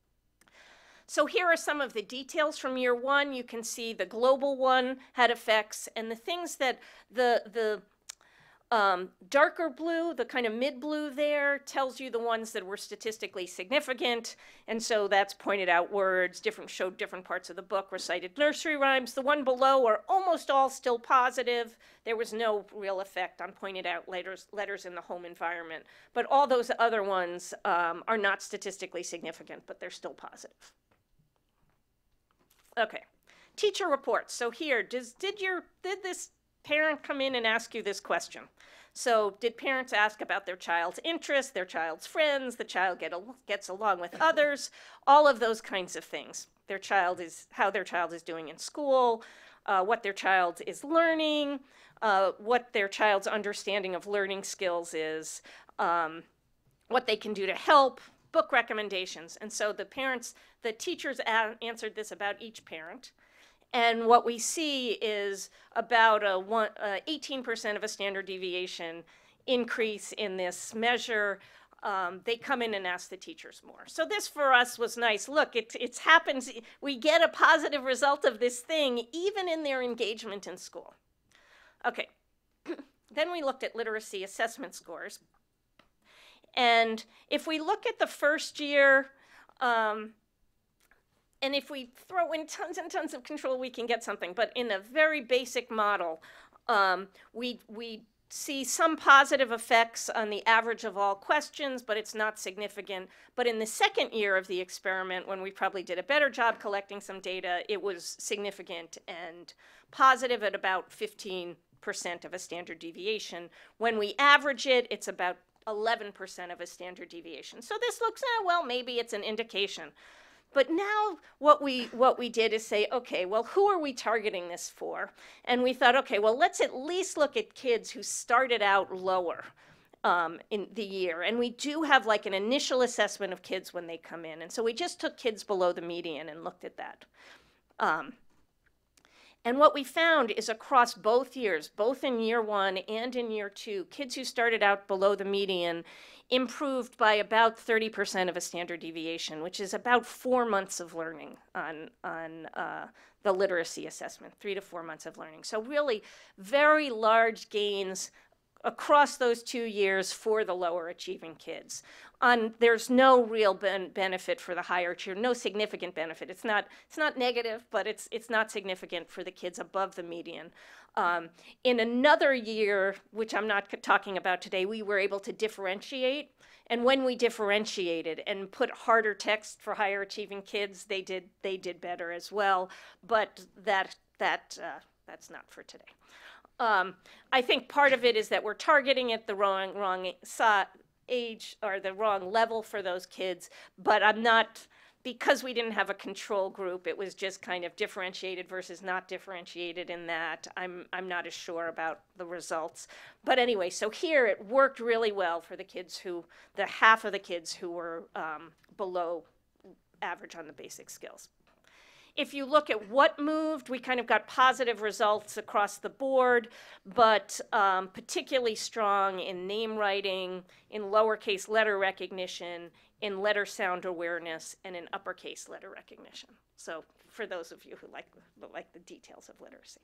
So here are some of the details from year one. You can see the global one had effects, and the things that the, the um, darker blue, the kind of mid-blue there, tells you the ones that were statistically significant, and so that's pointed out words, different showed different parts of the book, recited nursery rhymes. The one below are almost all still positive. There was no real effect on pointed out letters, letters in the home environment, but all those other ones um, are not statistically significant, but they're still positive. Okay, teacher reports. So here, does, did, your, did this parent come in and ask you this question? So did parents ask about their child's interests, their child's friends, the child get, gets along with others, all of those kinds of things. Their child is, how their child is doing in school, uh, what their child is learning, uh, what their child's understanding of learning skills is, um, what they can do to help, book recommendations. And so the parents, the teachers a- answered this about each parent. And what we see is about a one, uh, eighteen percent of a standard deviation increase in this measure. Um, they come in and ask the teachers more. So this for us was nice. Look, it, it happens, we get a positive result of this thing even in their engagement in school. Okay, then we looked at literacy assessment scores. And if we look at the first year, um, and if we throw in tons and tons of control, we can get something. But in a very basic model, um, we, we see some positive effects on the average of all questions, but it's not significant. But in the second year of the experiment, when we probably did a better job collecting some data, it was significant and positive at about fifteen percent of a standard deviation. When we average it, it's about eleven percent of a standard deviation. So this looks, eh, well, maybe it's an indication. But now what we, what we did is say, okay, well, who are we targeting this for? And we thought, okay, well, let's at least look at kids who started out lower um, in the year. And we do have like an initial assessment of kids when they come in. And so we just took kids below the median and looked at that. Um, And what we found is across both years, both in year one and in year two, kids who started out below the median improved by about thirty percent of a standard deviation, which is about four months of learning on, on uh, the literacy assessment, three to four months of learning. So really very large gains across those two years for the lower achieving kids. On, there's no real ben benefit for the higher achievers, no significant benefit. It's not, it's not negative, but it's, it's not significant for the kids above the median. Um, in another year, which I'm not talking about today, we were able to differentiate. And when we differentiated and put harder text for higher achieving kids, they did, they did better as well. But that, that, uh, that's not for today. Um, I think part of it is that we're targeting at the wrong, wrong age or the wrong level for those kids, but I'm not, because we didn't have a control group, it was just kind of differentiated versus not differentiated in that. I'm, I'm not as sure about the results. But anyway, so here it worked really well for the kids who, the half of the kids who were um, below average on the basic skills. If you look at what moved, we kind of got positive results across the board, but um, particularly strong in name writing, in lowercase letter recognition, in letter sound awareness, and in uppercase letter recognition. So for those of you who like, like the details of literacy.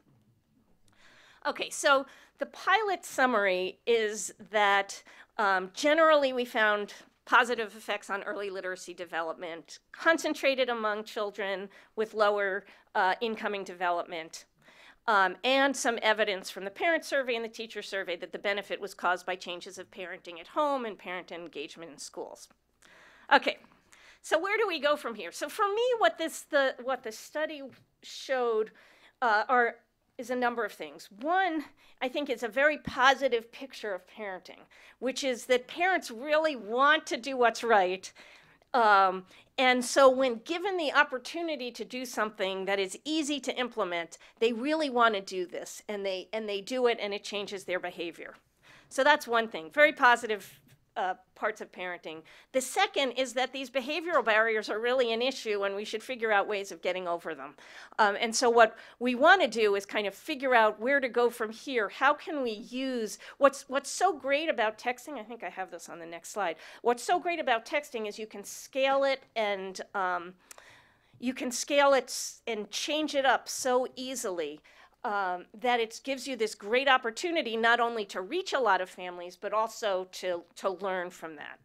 Okay, so the pilot summary is that um, generally we found positive effects on early literacy development, concentrated among children with lower uh, incoming development, um, and some evidence from the parent survey and the teacher survey that the benefit was caused by changes of parenting at home and parent engagement in schools. Okay, so where do we go from here? So for me, what this the what the study showed uh, are is a number of things. One, I think it's a very positive picture of parenting, which is that parents really want to do what's right. Um, and so when given the opportunity to do something that is easy to implement, they really want to do this, and they, and they do it, and it changes their behavior. So that's one thing, very positive Uh, parts of parenting. The second is that these behavioral barriers are really an issue, and we should figure out ways of getting over them. Um, and so what we want to do is kind of figure out where to go from here. How can we use what's what's so great about texting? I think I have this on the next slide. What's so great about texting is you can scale it and um, you can scale it and change it up so easily. Um, that it gives you this great opportunity not only to reach a lot of families, but also to, to learn from that.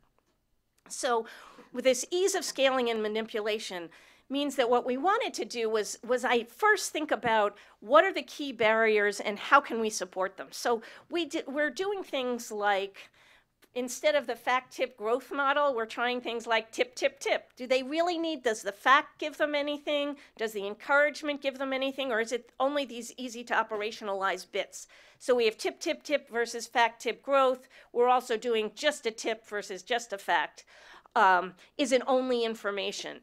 So with this ease of scaling and manipulation means that what we wanted to do was, was I first think about what are the key barriers and how can we support them. So we did, we're doing things like, instead of the fact-tip growth model, we're trying things like tip, tip, tip. Do they really need, does the fact give them anything? Does the encouragement give them anything? Or is it only these easy to operationalize bits? So we have tip, tip, tip versus fact-tip growth. We're also doing just a tip versus just a fact. Um, is it only information?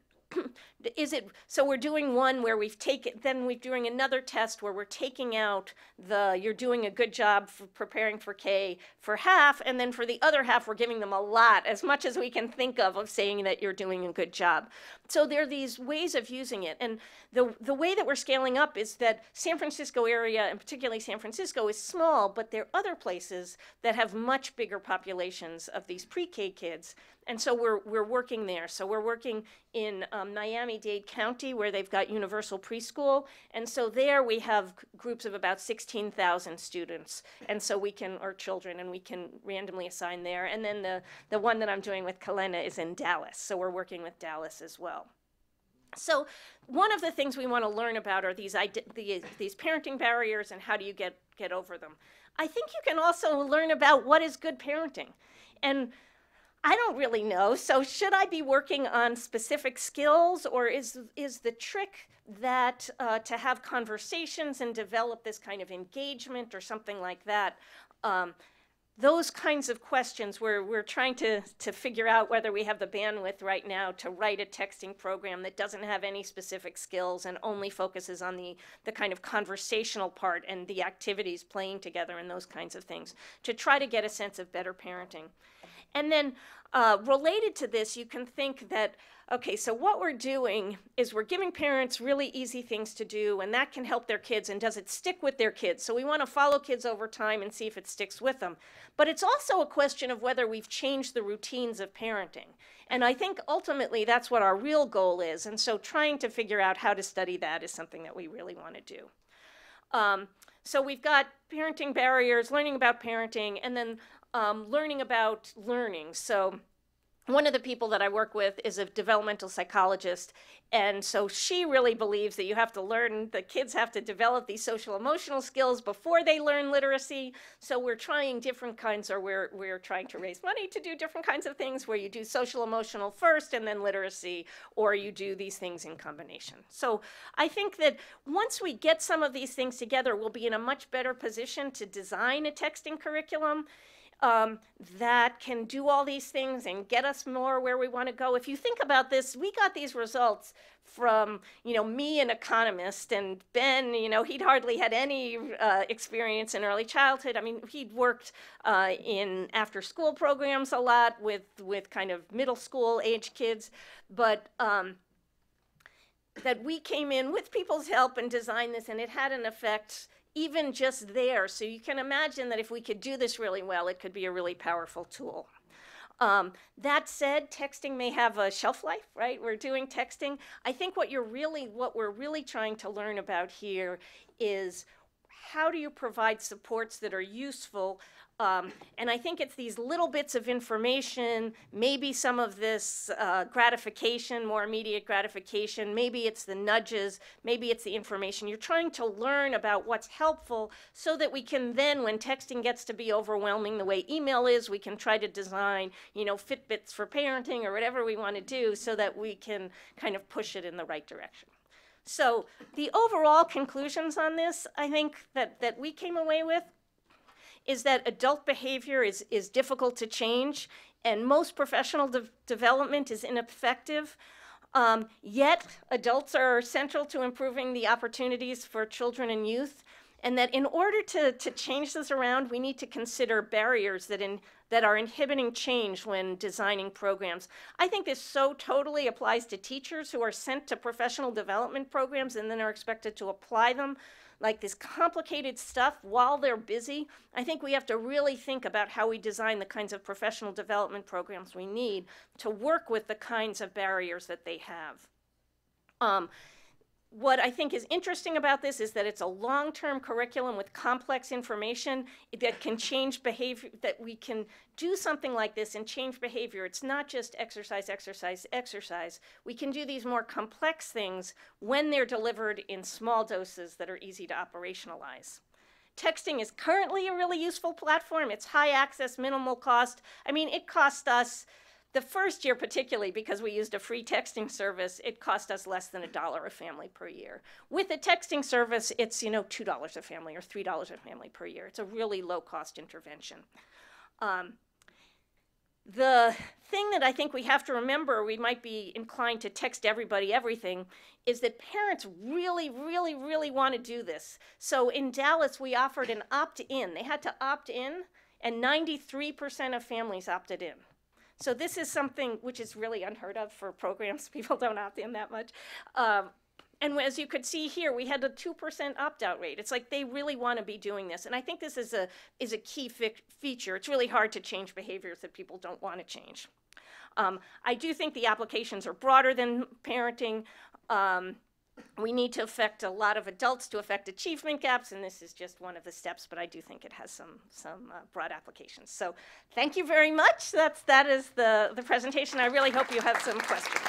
Is it, so we're doing one where we've taken, then we're doing another test where we're taking out the, you're doing a good job for preparing for K for half, and then for the other half, we're giving them a lot, as much as we can think of, of saying that you're doing a good job. So there are these ways of using it. And the, the way that we're scaling up is that San Francisco area, and particularly San Francisco, is small, but there are other places that have much bigger populations of these pre-K kids. And so we're, we're working there. So we're working in um, Miami-Dade County, where they've got universal preschool. And so there we have groups of about sixteen thousand students. And so we can, or children, and we can randomly assign there. And then the, the one that I'm doing with Kalena is in Dallas. So we're working with Dallas as well. So one of the things we want to learn about are these, the, these parenting barriers and how do you get, get over them. I think you can also learn about what is good parenting. And I don't really know. So should I be working on specific skills, or is, is the trick that uh, to have conversations and develop this kind of engagement or something like that? Um, those kinds of questions where we're trying to, to figure out whether we have the bandwidth right now to write a texting program that doesn't have any specific skills and only focuses on the, the kind of conversational part and the activities playing together and those kinds of things, to try to get a sense of better parenting. And then uh, related to this, you can think that, okay, so what we're doing is we're giving parents really easy things to do, and that can help their kids, and does it stick with their kids? So we want to follow kids over time and see if it sticks with them. But it's also a question of whether we've changed the routines of parenting. And I think ultimately that's what our real goal is. And so trying to figure out how to study that is something that we really want to do. Um, so we've got parenting barriers, learning about parenting, and then um, learning about learning. So one of the people that I work with is a developmental psychologist, and so she really believes that you have to learn, the kids have to develop these social emotional skills before they learn literacy. So we're trying different kinds, or we're, we're trying to raise money to do different kinds of things where you do social emotional first and then literacy, or you do these things in combination. So I think that once we get some of these things together, we'll be in a much better position to design a texting curriculum Um, that can do all these things and get us more where we want to go. If you think about this, we got these results from, you know, me, an economist, and Ben, you know, he'd hardly had any uh, experience in early childhood. I mean, he'd worked uh, in after-school programs a lot with, with kind of middle school age kids, but um, that we came in with people's help and designed this, and it had an effect even just there. So you can imagine that if we could do this really well, it could be a really powerful tool. Um, that said, texting may have a shelf life, right? We're doing texting. I think what you're really, what we're really trying to learn about here is how do you provide supports that are useful. Um, and I think it's these little bits of information, maybe some of this uh, gratification, more immediate gratification, maybe it's the nudges, maybe it's the information. You're trying to learn about what's helpful so that we can then, when texting gets to be overwhelming the way email is, we can try to design, you know, Fitbits for parenting or whatever we want to do so that we can kind of push it in the right direction. So the overall conclusions on this, I think that, that we came away with is that adult behavior is, is difficult to change, and most professional de development is ineffective. Um, yet, adults are central to improving the opportunities for children and youth, and that in order to, to change this around, we need to consider barriers that, in, that are inhibiting change when designing programs. I think this so totally applies to teachers who are sent to professional development programs and then are expected to apply them, like this complicated stuff while they're busy. I think we have to really think about how we design the kinds of professional development programs we need to work with the kinds of barriers that they have. Um, What I think is interesting about this is that it's a long-term curriculum with complex information that can change behavior, that we can do something like this and change behavior. It's not just exercise, exercise, exercise. We can do these more complex things when they're delivered in small doses that are easy to operationalize. Texting is currently a really useful platform. It's high access, minimal cost. I mean, it cost us, the first year particularly, because we used a free texting service, it cost us less than a dollar a family per year. With a texting service, it's, you know, two dollars a family or three dollars a family per year. It's a really low-cost intervention. Um, the thing that I think we have to remember, we might be inclined to text everybody everything, is that parents really, really, really want to do this. So in Dallas, we offered an opt-in. They had to opt in, and ninety-three percent of families opted in. So this is something which is really unheard of for programs. People don't opt in that much. Um, and as you could see here, we had a two percent opt-out rate. It's like they really want to be doing this. And I think this is a, is a key feature. It's really hard to change behaviors that people don't want to change. Um, I do think the applications are broader than parenting. Um, We need to affect a lot of adults to affect achievement gaps, and this is just one of the steps, but I do think it has some, some uh, broad applications. So thank you very much. That's, that is the, the presentation. I really hope you have some questions.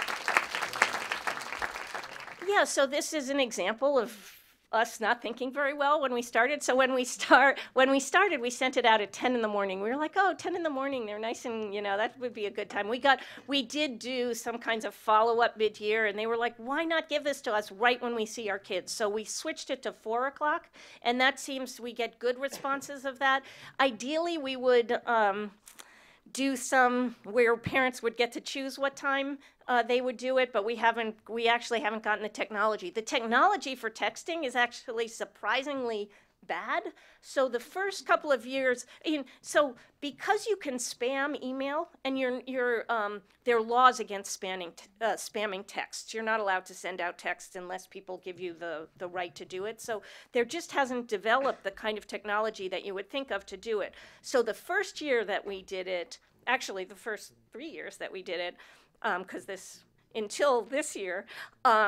Yeah, so this is an example of us not thinking very well when we started. So when we start, when we started, we sent it out at ten in the morning. We were like, oh, ten in the morning, they're nice, and you know, that would be a good time. We got, we did do some kinds of follow-up mid-year, and they were like, why not give this to us right when we see our kids? So we switched it to four o'clock, and that seems, we get good responses of that. Ideally, we would um, do some where parents would get to choose what time Uh, they would do it, but we haven't, we actually haven't gotten the technology. The technology for texting is actually surprisingly bad. So the first couple of years, you know, so because you can spam email, and you're, you're, um, there are laws against spamming, uh, spamming texts. You're not allowed to send out texts unless people give you the, the right to do it. So there just hasn't developed the kind of technology that you would think of to do it. So the first year that we did it, actually the first three years that we did it, because um, this, until this year, um,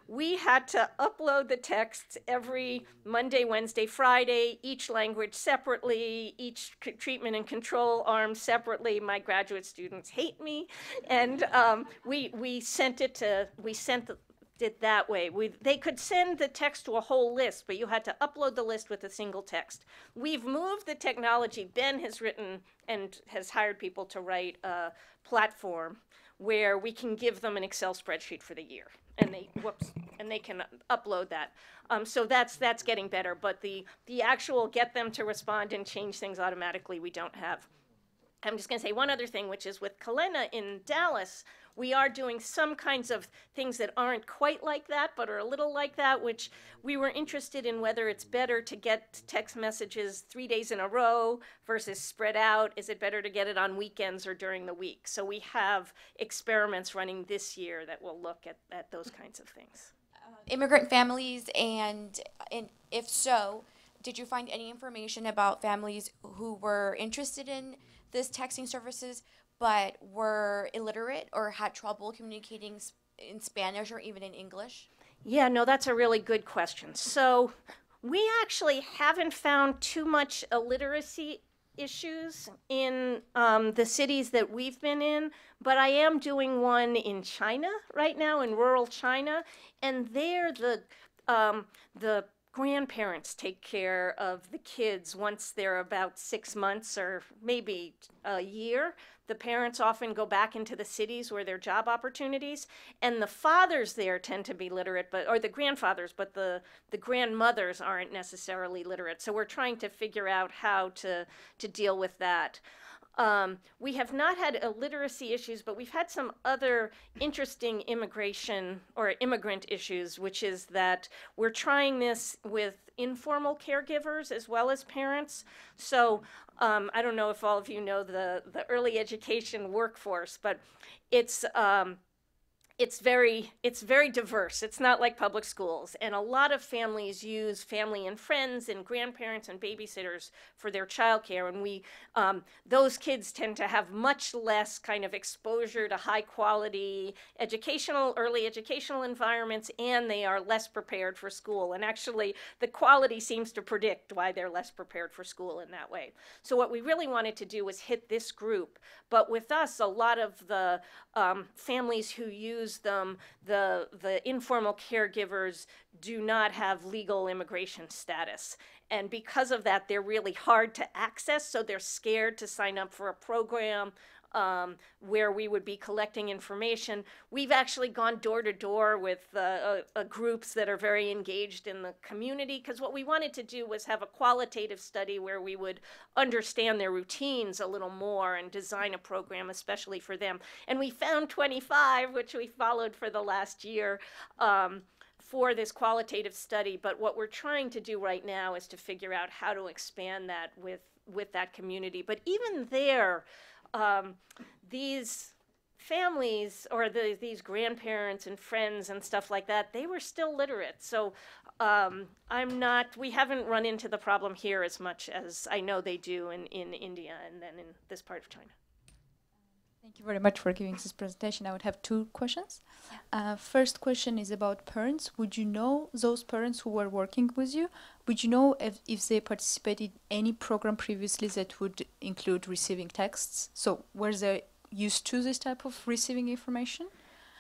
we had to upload the texts every Monday, Wednesday, Friday, each language separately, each c- treatment and control arm separately. My graduate students hate me, and um, we we sent it to we sent the, it that way. We, they could send the text to a whole list, but you had to upload the list with a single text. We've moved the technology. Ben has written and has hired people to write a platform where we can give them an Excel spreadsheet for the year, and they whoops, and they can upload that. Um, so that's that's getting better. But the the actual get them to respond and change things automatically, we don't have. I'm just going to say one other thing, which is with Kalena in Dallas, we are doing some kinds of things that aren't quite like that, but are a little like that, which we were interested in whether it's better to get text messages three days in a row versus spread out. Is it better to get it on weekends or during the week? So we have experiments running this year that will look at, at those kinds of things. Immigrant families, and, and if so, did you find any information about families who were interested in this texting services but were illiterate or had trouble communicating in Spanish or even in English? Yeah, no, that's a really good question. So we actually haven't found too much illiteracy issues in um, the cities that we've been in, but I am doing one in China right now, in rural China, and there the um, the grandparents take care of the kids once they're about six months or maybe a year. The parents often go back into the cities where there are job opportunities, and the fathers there tend to be literate, but or the grandfathers, but the, the grandmothers aren't necessarily literate. So we're trying to figure out how to, to deal with that. Um, we have not had illiteracy issues, but we've had some other interesting immigration or immigrant issues, which is that we're trying this with informal caregivers as well as parents. So um, I don't know if all of you know the, the early education workforce, but it's um, it's very it's very diverse. It's not like public schools, and a lot of families use family and friends and grandparents and babysitters for their childcare, and we um, those kids tend to have much less kind of exposure to high quality educational early educational environments, and they are less prepared for school. And actually the quality seems to predict why they're less prepared for school in that way. So what we really wanted to do was hit this group, but with us, a lot of the um, families who use them, the the informal caregivers do not have legal immigration status. And because of that, they're really hard to access, so they're scared to sign up for a program um, where we would be collecting information. We've actually gone door to door with uh, uh, uh, groups that are very engaged in the community, because what we wanted to do was have a qualitative study where we would understand their routines a little more and design a program especially for them. And we found twenty-five, which we followed for the last year. Um, for this qualitative study, but what we're trying to do right now is to figure out how to expand that with, with that community. But even there, um, these families or the, these grandparents and friends and stuff like that, they were still literate. So um, I'm not, we haven't run into the problem here as much as I know they do in, in India and then in this part of China. Thank you very much for giving this presentation. I would have two questions. Uh, first question is about parents. Would you know those parents who were working with you? Would you know if, if they participated in any program previously that would include receiving texts? So were they used to this type of receiving information?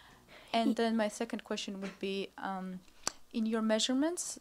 And then my second question would be, um, in your measurements,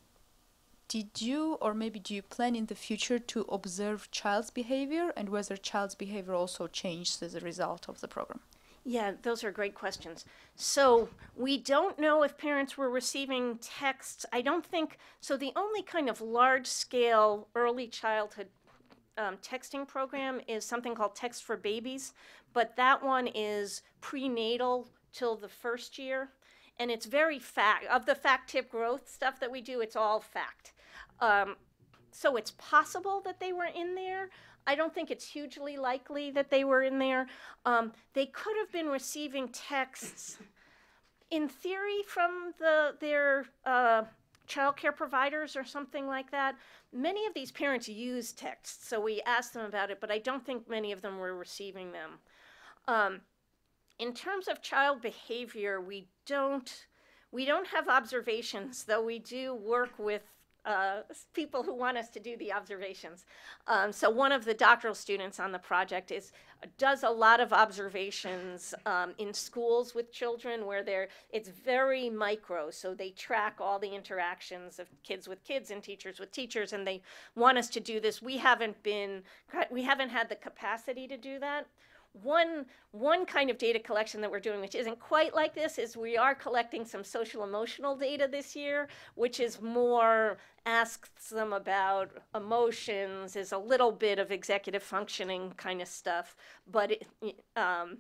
did you, or maybe do you plan in the future to observe child's behavior, and whether child's behavior also changed as a result of the program? Yeah, those are great questions. So we don't know if parents were receiving texts. I don't think, so the only kind of large-scale early childhood um, texting program is something called Text for Babies, but that one is prenatal till the first year. And it's very fact, of the fact tip growth stuff that we do, it's all fact. Um, so it's possible that they were in there. I don't think it's hugely likely that they were in there. Um, they could have been receiving texts, in theory, from the, their uh, child care providers or something like that. Many of these parents use texts, so we asked them about it, but I don't think many of them were receiving them. Um, in terms of child behavior, we don't, We don't have observations, though we do work with uh, people who want us to do the observations. Um, so one of the doctoral students on the project is does a lot of observations um, in schools with children where they're it's very micro. So they track all the interactions of kids with kids and teachers with teachers, and they want us to do this. We haven't been we haven't had the capacity to do that. One, one kind of data collection that we're doing, which isn't quite like this, is we are collecting some social emotional data this year, which is more asks them about emotions, is a little bit of executive functioning kind of stuff, but it, um,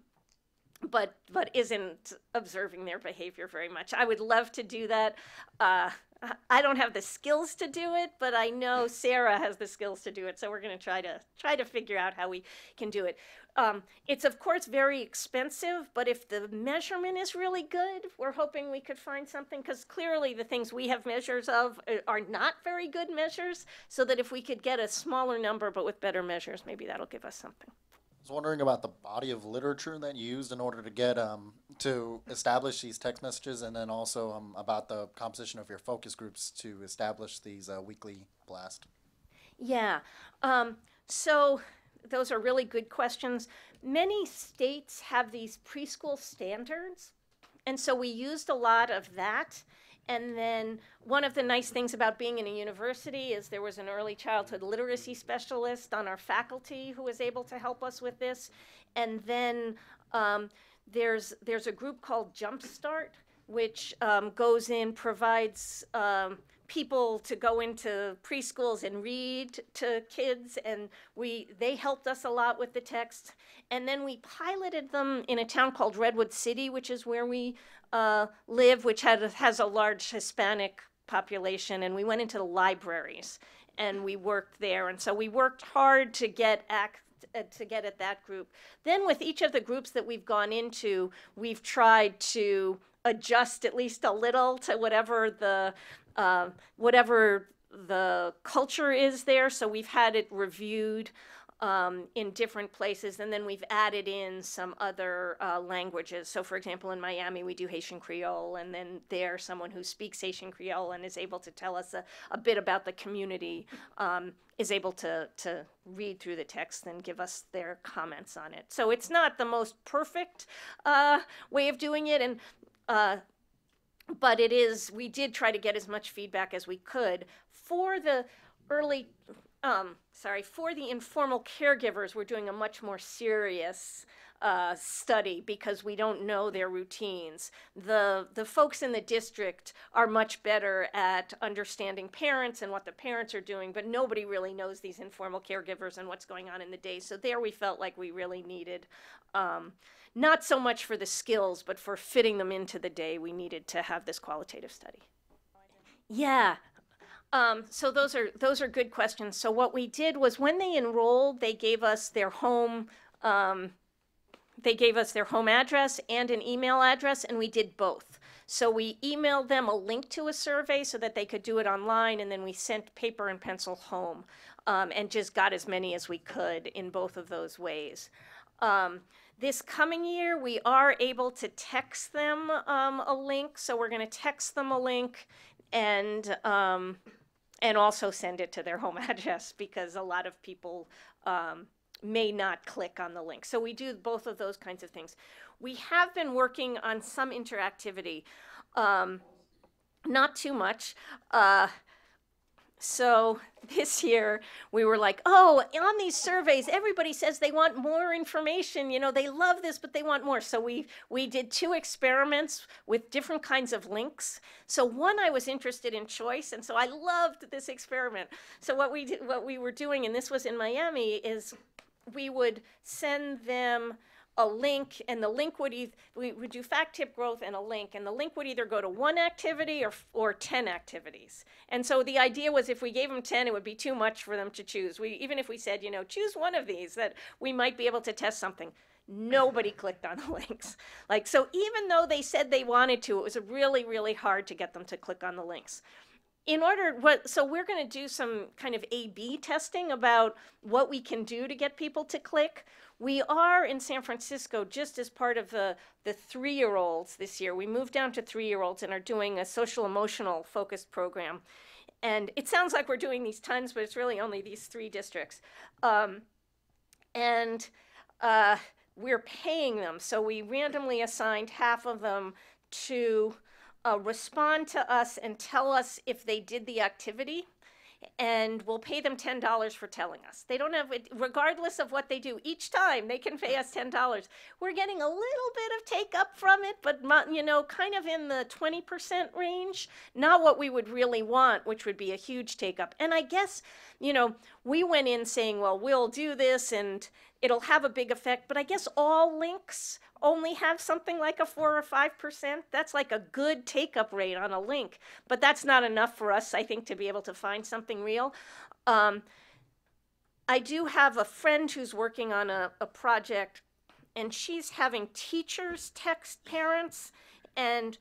but but isn't observing their behavior very much. I would love to do that. Uh, I don't have the skills to do it, but I know Sarah has the skills to do it, so we're going to try to try to figure out how we can do it. Um, it's of course very expensive, but if the measurement is really good, we're hoping we could find something, because clearly the things we have measures of are not very good measures, so that if we could get a smaller number but with better measures, maybe that'll give us something. I was wondering about the body of literature that you used in order to get um, to establish these text messages, and then also um, about the composition of your focus groups to establish these uh, weekly blasts. Yeah, um, so those are really good questions. Many states have these preschool standards, and so we used a lot of that. And then one of the nice things about being in a university is there was an early childhood literacy specialist on our faculty who was able to help us with this. And then um, there's, there's a group called Jumpstart, which um, goes in, provides um, people to go into preschools and read to kids, and we they helped us a lot with the text. And then we piloted them in a town called Redwood City, which is where we uh, live, which had, has a large Hispanic population, and we went into the libraries and we worked there. And so we worked hard to get act uh, to get at that group. Then with each of the groups that we've gone into, we've tried to adjust at least a little to whatever the uh, whatever the culture is there. So we've had it reviewed um, in different places, and then we've added in some other uh, languages. So for example, in Miami, we do Haitian Creole, and then there someone who speaks Haitian Creole and is able to tell us a, a bit about the community um, is able to, to read through the text and give us their comments on it. So it's not the most perfect uh, way of doing it, and uh, but it is, we did try to get as much feedback as we could. For the early, um, sorry, for the informal caregivers, we're doing a much more serious uh, study because we don't know their routines. The, the folks in the district are much better at understanding parents and what the parents are doing, but nobody really knows these informal caregivers and what's going on in the day. So there we felt like we really needed, um, not so much for the skills, but for fitting them into the day, we needed to have this qualitative study. Yeah. Um, so those are those are good questions. So what we did was when they enrolled, they gave us their home um, they gave us their home address and an email address, and we did both. So we emailed them a link to a survey so that they could do it online, and then we sent paper and pencil home um, and just got as many as we could in both of those ways. Um, This coming year, we are able to text them um, a link, so we're going to text them a link and um, and also send it to their home address because a lot of people um, may not click on the link. So we do both of those kinds of things. We have been working on some interactivity, um, not too much. Uh, So this year we were like, oh, on these surveys, everybody says they want more information. You know, they love this, but they want more. So we we did two experiments with different kinds of links. So one, I was interested in choice, and so I loved this experiment. So what we did, what we were doing, and this was in Miami, is we would send them a link, and the link would either, we would do fact tip growth and a link, and the link would either go to one activity or or ten activities. And so the idea was if we gave them ten, it would be too much for them to choose. We, even if we said, you know, choose one of these, that we might be able to test something. Nobody clicked on the links. Like, so even though they said they wanted to, it was really, really hard to get them to click on the links. in order, what, so we're going to do some kind of A B testing about what we can do to get people to click. We are in San Francisco, just as part of the, the three-year-olds this year. We moved down to three-year-olds and are doing a social emotional focused program. And it sounds like we're doing these tons, but it's really only these three districts. Um, and uh, we're paying them. So we randomly assigned half of them to uh, respond to us and tell us if they did the activity. And we'll pay them ten dollars for telling us. They don't have, regardless of what they do, each time they can pay us ten dollars. We're getting a little bit of take up from it, but, you know, kind of in the twenty percent range. Not what we would really want, which would be a huge take up. And I guess, you know, we went in saying, well, we'll do this and it'll have a big effect. But I guess all links only have something like a four or five percent. That's like a good take-up rate on a link, but that's not enough for us, I think, to be able to find something real. Um, I do have a friend who's working on a, a project, and she's having teachers text parents, and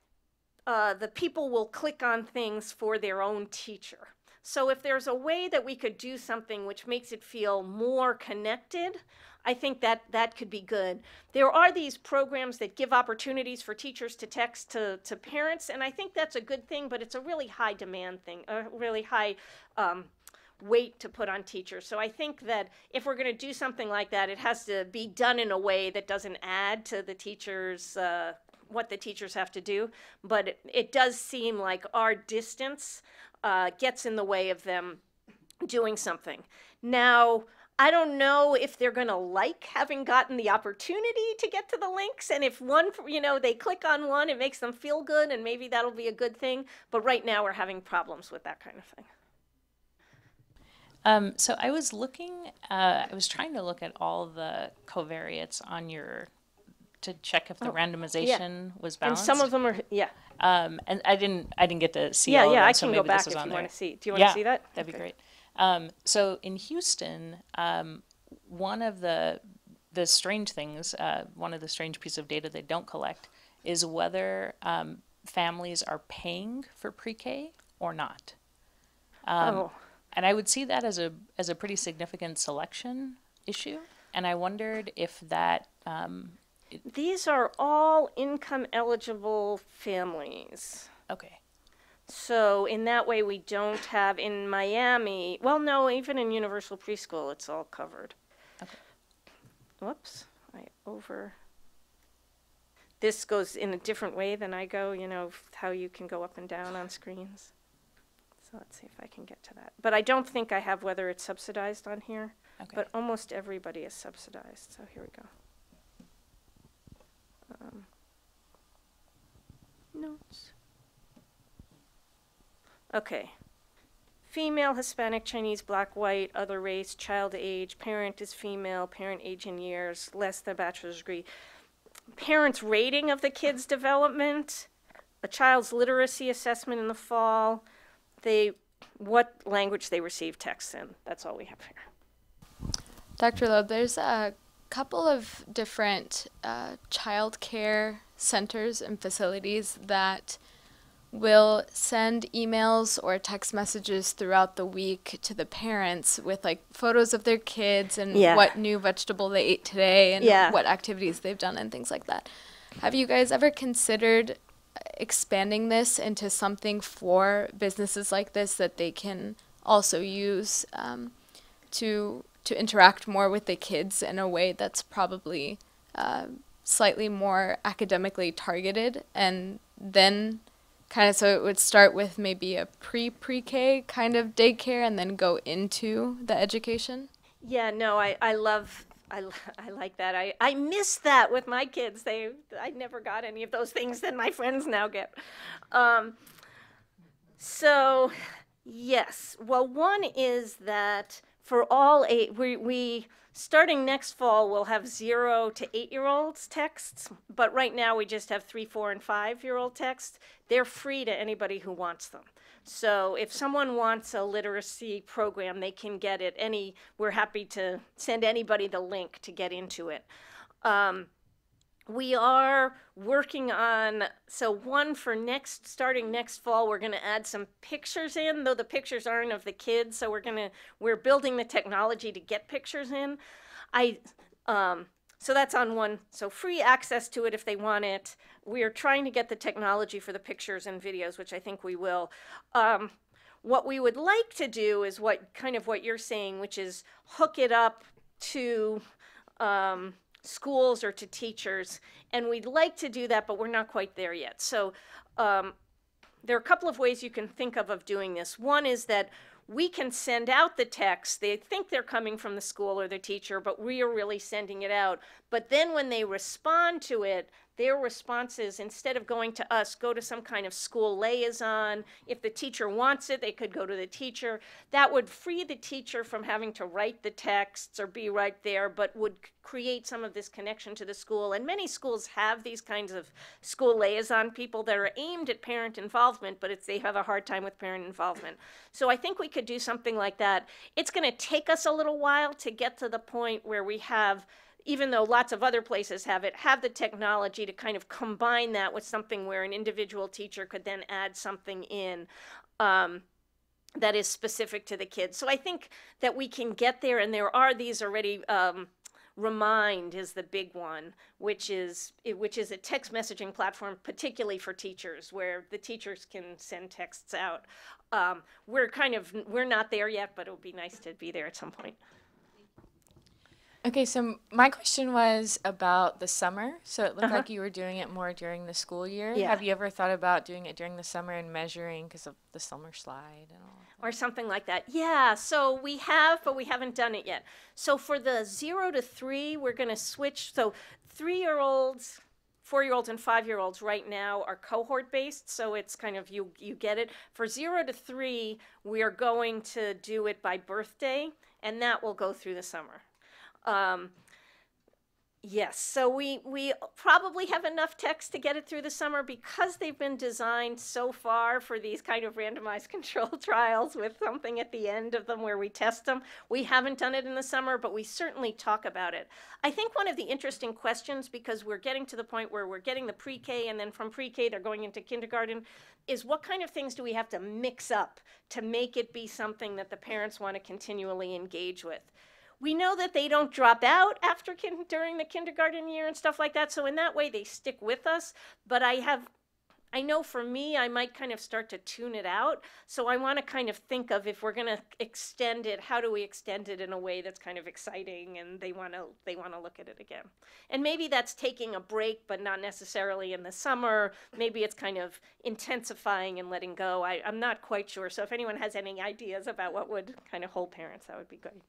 uh, the people will click on things for their own teacher. So if there's a way that we could do something which makes it feel more connected, I think that that could be good. There are these programs that give opportunities for teachers to text to, to parents, and I think that's a good thing, but it's a really high demand thing, a really high um, weight to put on teachers. So I think that if we're going to do something like that, it has to be done in a way that doesn't add to the teachers, uh, what the teachers have to do. But it, it does seem like our distance uh, gets in the way of them doing something. Now, I don't know if they're going to like having gotten the opportunity to get to the links. And if one, you know, they click on one, it makes them feel good, and maybe that'll be a good thing. But right now we're having problems with that kind of thing. Um, so I was looking, uh, I was trying to look at all the covariates on your, to check if the Oh, randomization yeah. was And balanced. some of them are, yeah. Um, and I didn't, I didn't get to see Yeah, all yeah, of them, I so can maybe go back this was if on you there. want to see. Do you want Yeah, to see that? that'd be Okay. great. Um, so in Houston, um, one of the the strange things, uh, one of the strange pieces of data they don't collect is whether um, families are paying for pre-K or not. Um, Oh. And I would see that as a as a pretty significant selection issue. And I wondered if that um, These are all income eligible families. okay. So in that way, we don't have in Miami, well, no, even in universal preschool, it's all covered. Okay. Whoops, I over. This goes in a different way than I go, you know, how you can go up and down on screens. So let's see if I can get to that. But I don't think I have whether it's subsidized on here, Okay. but almost everybody is subsidized. So here we go. Um, notes. Okay. Female, Hispanic, Chinese, Black, White, other race, child age, parent is female, parent age in years, less than bachelor's degree. Parents' rating of the kid's development, a child's literacy assessment in the fall, they, what language they receive texts in. That's all we have here. Doctor Loeb, there's a couple of different uh, child care centers and facilities that will send emails or text messages throughout the week to the parents with like photos of their kids and Yeah. what new vegetable they ate today and Yeah. what activities they've done and things like that. Have you guys ever considered expanding this into something for businesses like this that they can also use um, to to interact more with the kids in a way that's probably uh, slightly more academically targeted, and then kind of so it would start with maybe a pre-pre-K kind of daycare and then go into the education? Yeah, no, I, I love, I, l- I like that. I, I miss that with my kids. They, I never got any of those things that my friends now get. Um, so, yes. Well, one is that for all eight, we, we, starting next fall, we'll have zero to eight-year-olds texts, but right now we just have three, four, and five-year-old texts. They're free to anybody who wants them. So if someone wants a literacy program, they can get it. Any, we're happy to send anybody the link to get into it. Um, we are working on, so one for next, starting next fall, we're going to add some pictures in, though the pictures aren't of the kids. So we're going to, we're building the technology to get pictures in. I, um, so that's on one, so free access to it if they want it. We are trying to get the technology for the pictures and videos, which I think we will. Um, what we would like to do is what kind of what you're saying, which is hook it up to, um, schools or to teachers, and we'd like to do that, but we're not quite there yet. So um, there are a couple of ways you can think of of doing this. One is that we can send out the text. They think they're coming from the school or the teacher, but we are really sending it out. But then when they respond to it, their responses, instead of going to us, go to some kind of school liaison. If the teacher wants it, they could go to the teacher. That would free the teacher from having to write the texts or be right there, but would create some of this connection to the school. And many schools have these kinds of school liaison people that are aimed at parent involvement, but it's, they have a hard time with parent involvement. So I think we could do something like that. It's going to take us a little while to get to the point where we have, even though lots of other places have it, have the technology to kind of combine that with something where an individual teacher could then add something in um, that is specific to the kids. So I think that we can get there, and there are these already. Um, Remind is the big one, which is which is a text messaging platform, particularly for teachers, where the teachers can send texts out. Um, we're kind of we're not there yet, but it would be nice to be there at some point. Okay, so my question was about the summer. So it looked Uh-huh. like you were doing it more during the school year. Yeah. Have you ever thought about doing it during the summer and measuring because of the summer slide and all? Or something like that. Yeah, so we have, but we haven't done it yet. So for the zero to three, we're going to switch. So three-year-olds, four-year-olds, and five-year-olds right now are cohort-based, so it's kind of you you get it. For zero to three, we are going to do it by birthday, and that will go through the summer. Um, yes, so we, we probably have enough text to get it through the summer because they've been designed so far for these kind of randomized control trials with something at the end of them where we test them. We haven't done it in the summer, but we certainly talk about it. I think one of the interesting questions, because we're getting to the point where we're getting the pre-K and then from pre-K they're going into kindergarten, is what kind of things do we have to mix up to make it be something that the parents want to continually engage with? We know that they don't drop out after kin- during the kindergarten year and stuff like that. So in that way, they stick with us. But I have, I know for me, I might kind of start to tune it out. So I want to kind of think of if we're going to extend it, how do we extend it in a way that's kind of exciting and they want to they want to look at it again. And maybe that's taking a break, but not necessarily in the summer. Maybe it's kind of intensifying and letting go. I, I'm not quite sure. So if anyone has any ideas about what would kind of hold parents, that would be good.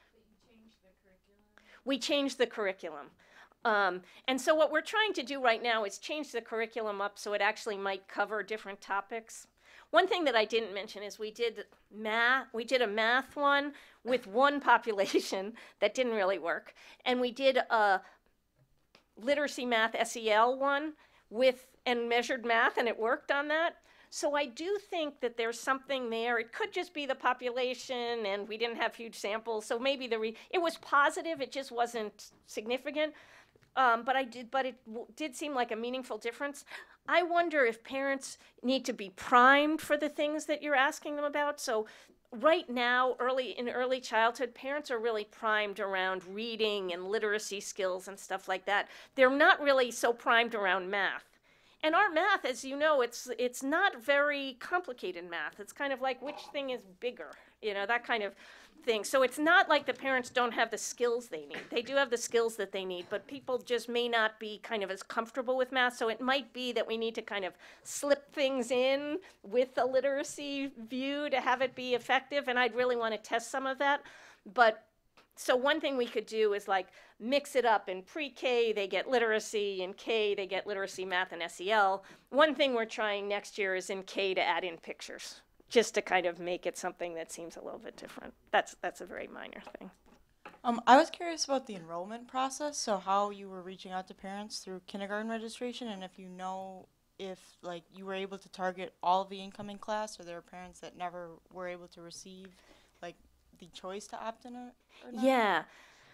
We changed the curriculum. Um, and so what we're trying to do right now is change the curriculum up so it actually might cover different topics. One thing that I didn't mention is we did math, we did a math one with one population that didn't really work. And we did a literacy math S E L one with and measured math, and it worked on that. So I do think that there's something there. It could just be the population, and we didn't have huge samples. So maybe the re- it was positive. It just wasn't significant. Um, but I did. But it w- did seem like a meaningful difference. I wonder if parents need to be primed for the things that you're asking them about. So right now, early in early childhood, parents are really primed around reading and literacy skills and stuff like that. They're not really so primed around math. And our math, as you know, it's it's not very complicated math. It's kind of like which thing is bigger, you know, that kind of thing. So it's not like the parents don't have the skills they need. They do have the skills that they need, but people just may not be kind of as comfortable with math. So it might be that we need to kind of slip things in with a literacy view to have it be effective. And I'd really want to test some of that. But so one thing we could do is like mix it up. In pre-K, they get literacy. In K, they get literacy, math, and S E L. One thing we're trying next year is in K to add in pictures, just to kind of make it something that seems a little bit different. That's that's a very minor thing. Um, I was curious about the enrollment process, so how you were reaching out to parents through kindergarten registration, and if you know if like you were able to target all of the incoming class, or there are parents that never were able to receive like the choice to opt in or, or not? Yeah.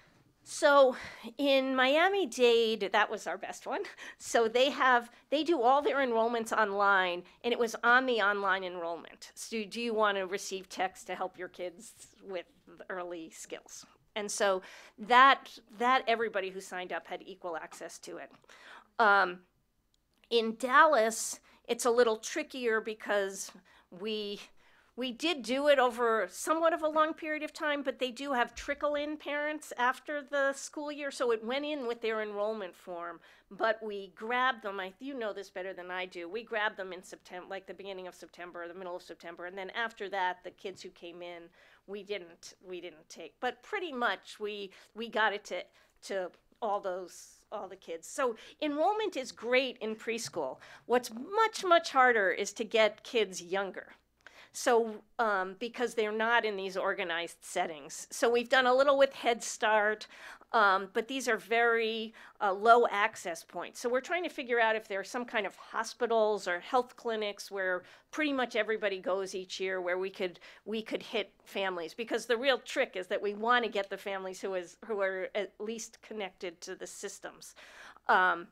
So in Miami-Dade, that was our best one. So they have, they do all their enrollments online, and it was on the online enrollment. So do you want to receive text to help your kids with early skills? And so that, that everybody who signed up had equal access to it. Um, in Dallas, it's a little trickier because we, we did do it over somewhat of a long period of time, but they do have trickle-in parents after the school year, so it went in with their enrollment form, but we grabbed them, I, you know this better than I do, we grabbed them in September, like the beginning of September, the middle of September, and then after that, the kids who came in, we didn't, we didn't take, but pretty much we, we got it to, to all those, all the kids. So enrollment is great in preschool. What's much, much harder is to get kids younger. So, um, because they're not in these organized settings. So we've done a little with Head Start, um, but these are very uh, low access points. So we're trying to figure out if there are some kind of hospitals or health clinics where pretty much everybody goes each year, where we could we could hit families. Because the real trick is that we want to get the families who is who are at least connected to the systems. Um,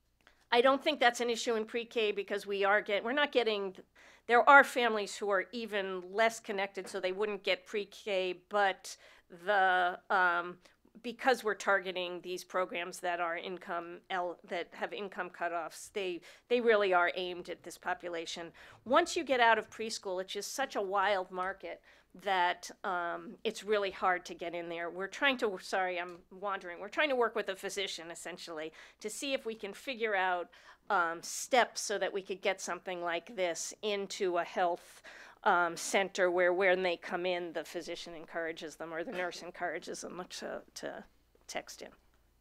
I don't think that's an issue in pre-K because we are get we're not getting. There are families who are even less connected, so they wouldn't get pre-K, but the um, because we're targeting these programs that are income el that have income cutoffs, they they really are aimed at this population. Once you get out of preschool, it's just such a wild market that um, it's really hard to get in there. We're trying to, sorry, I'm wandering. We're trying to work with a physician, essentially, to see if we can figure out um, steps so that we could get something like this into a health um, center where when they come in, the physician encourages them or the nurse encourages them to, to text in.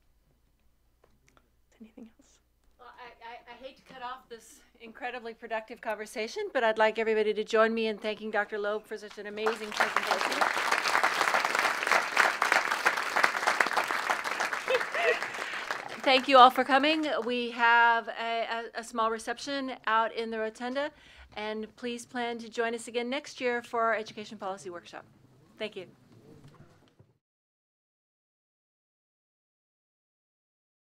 Anything else? Well, I, I, I hate to cut off this incredibly productive conversation, but I'd like everybody to join me in thanking Doctor Loeb for such an amazing presentation. Thank you all for coming. We have a, a, a small reception out in the rotunda, and please plan to join us again next year for our education policy workshop. Thank you.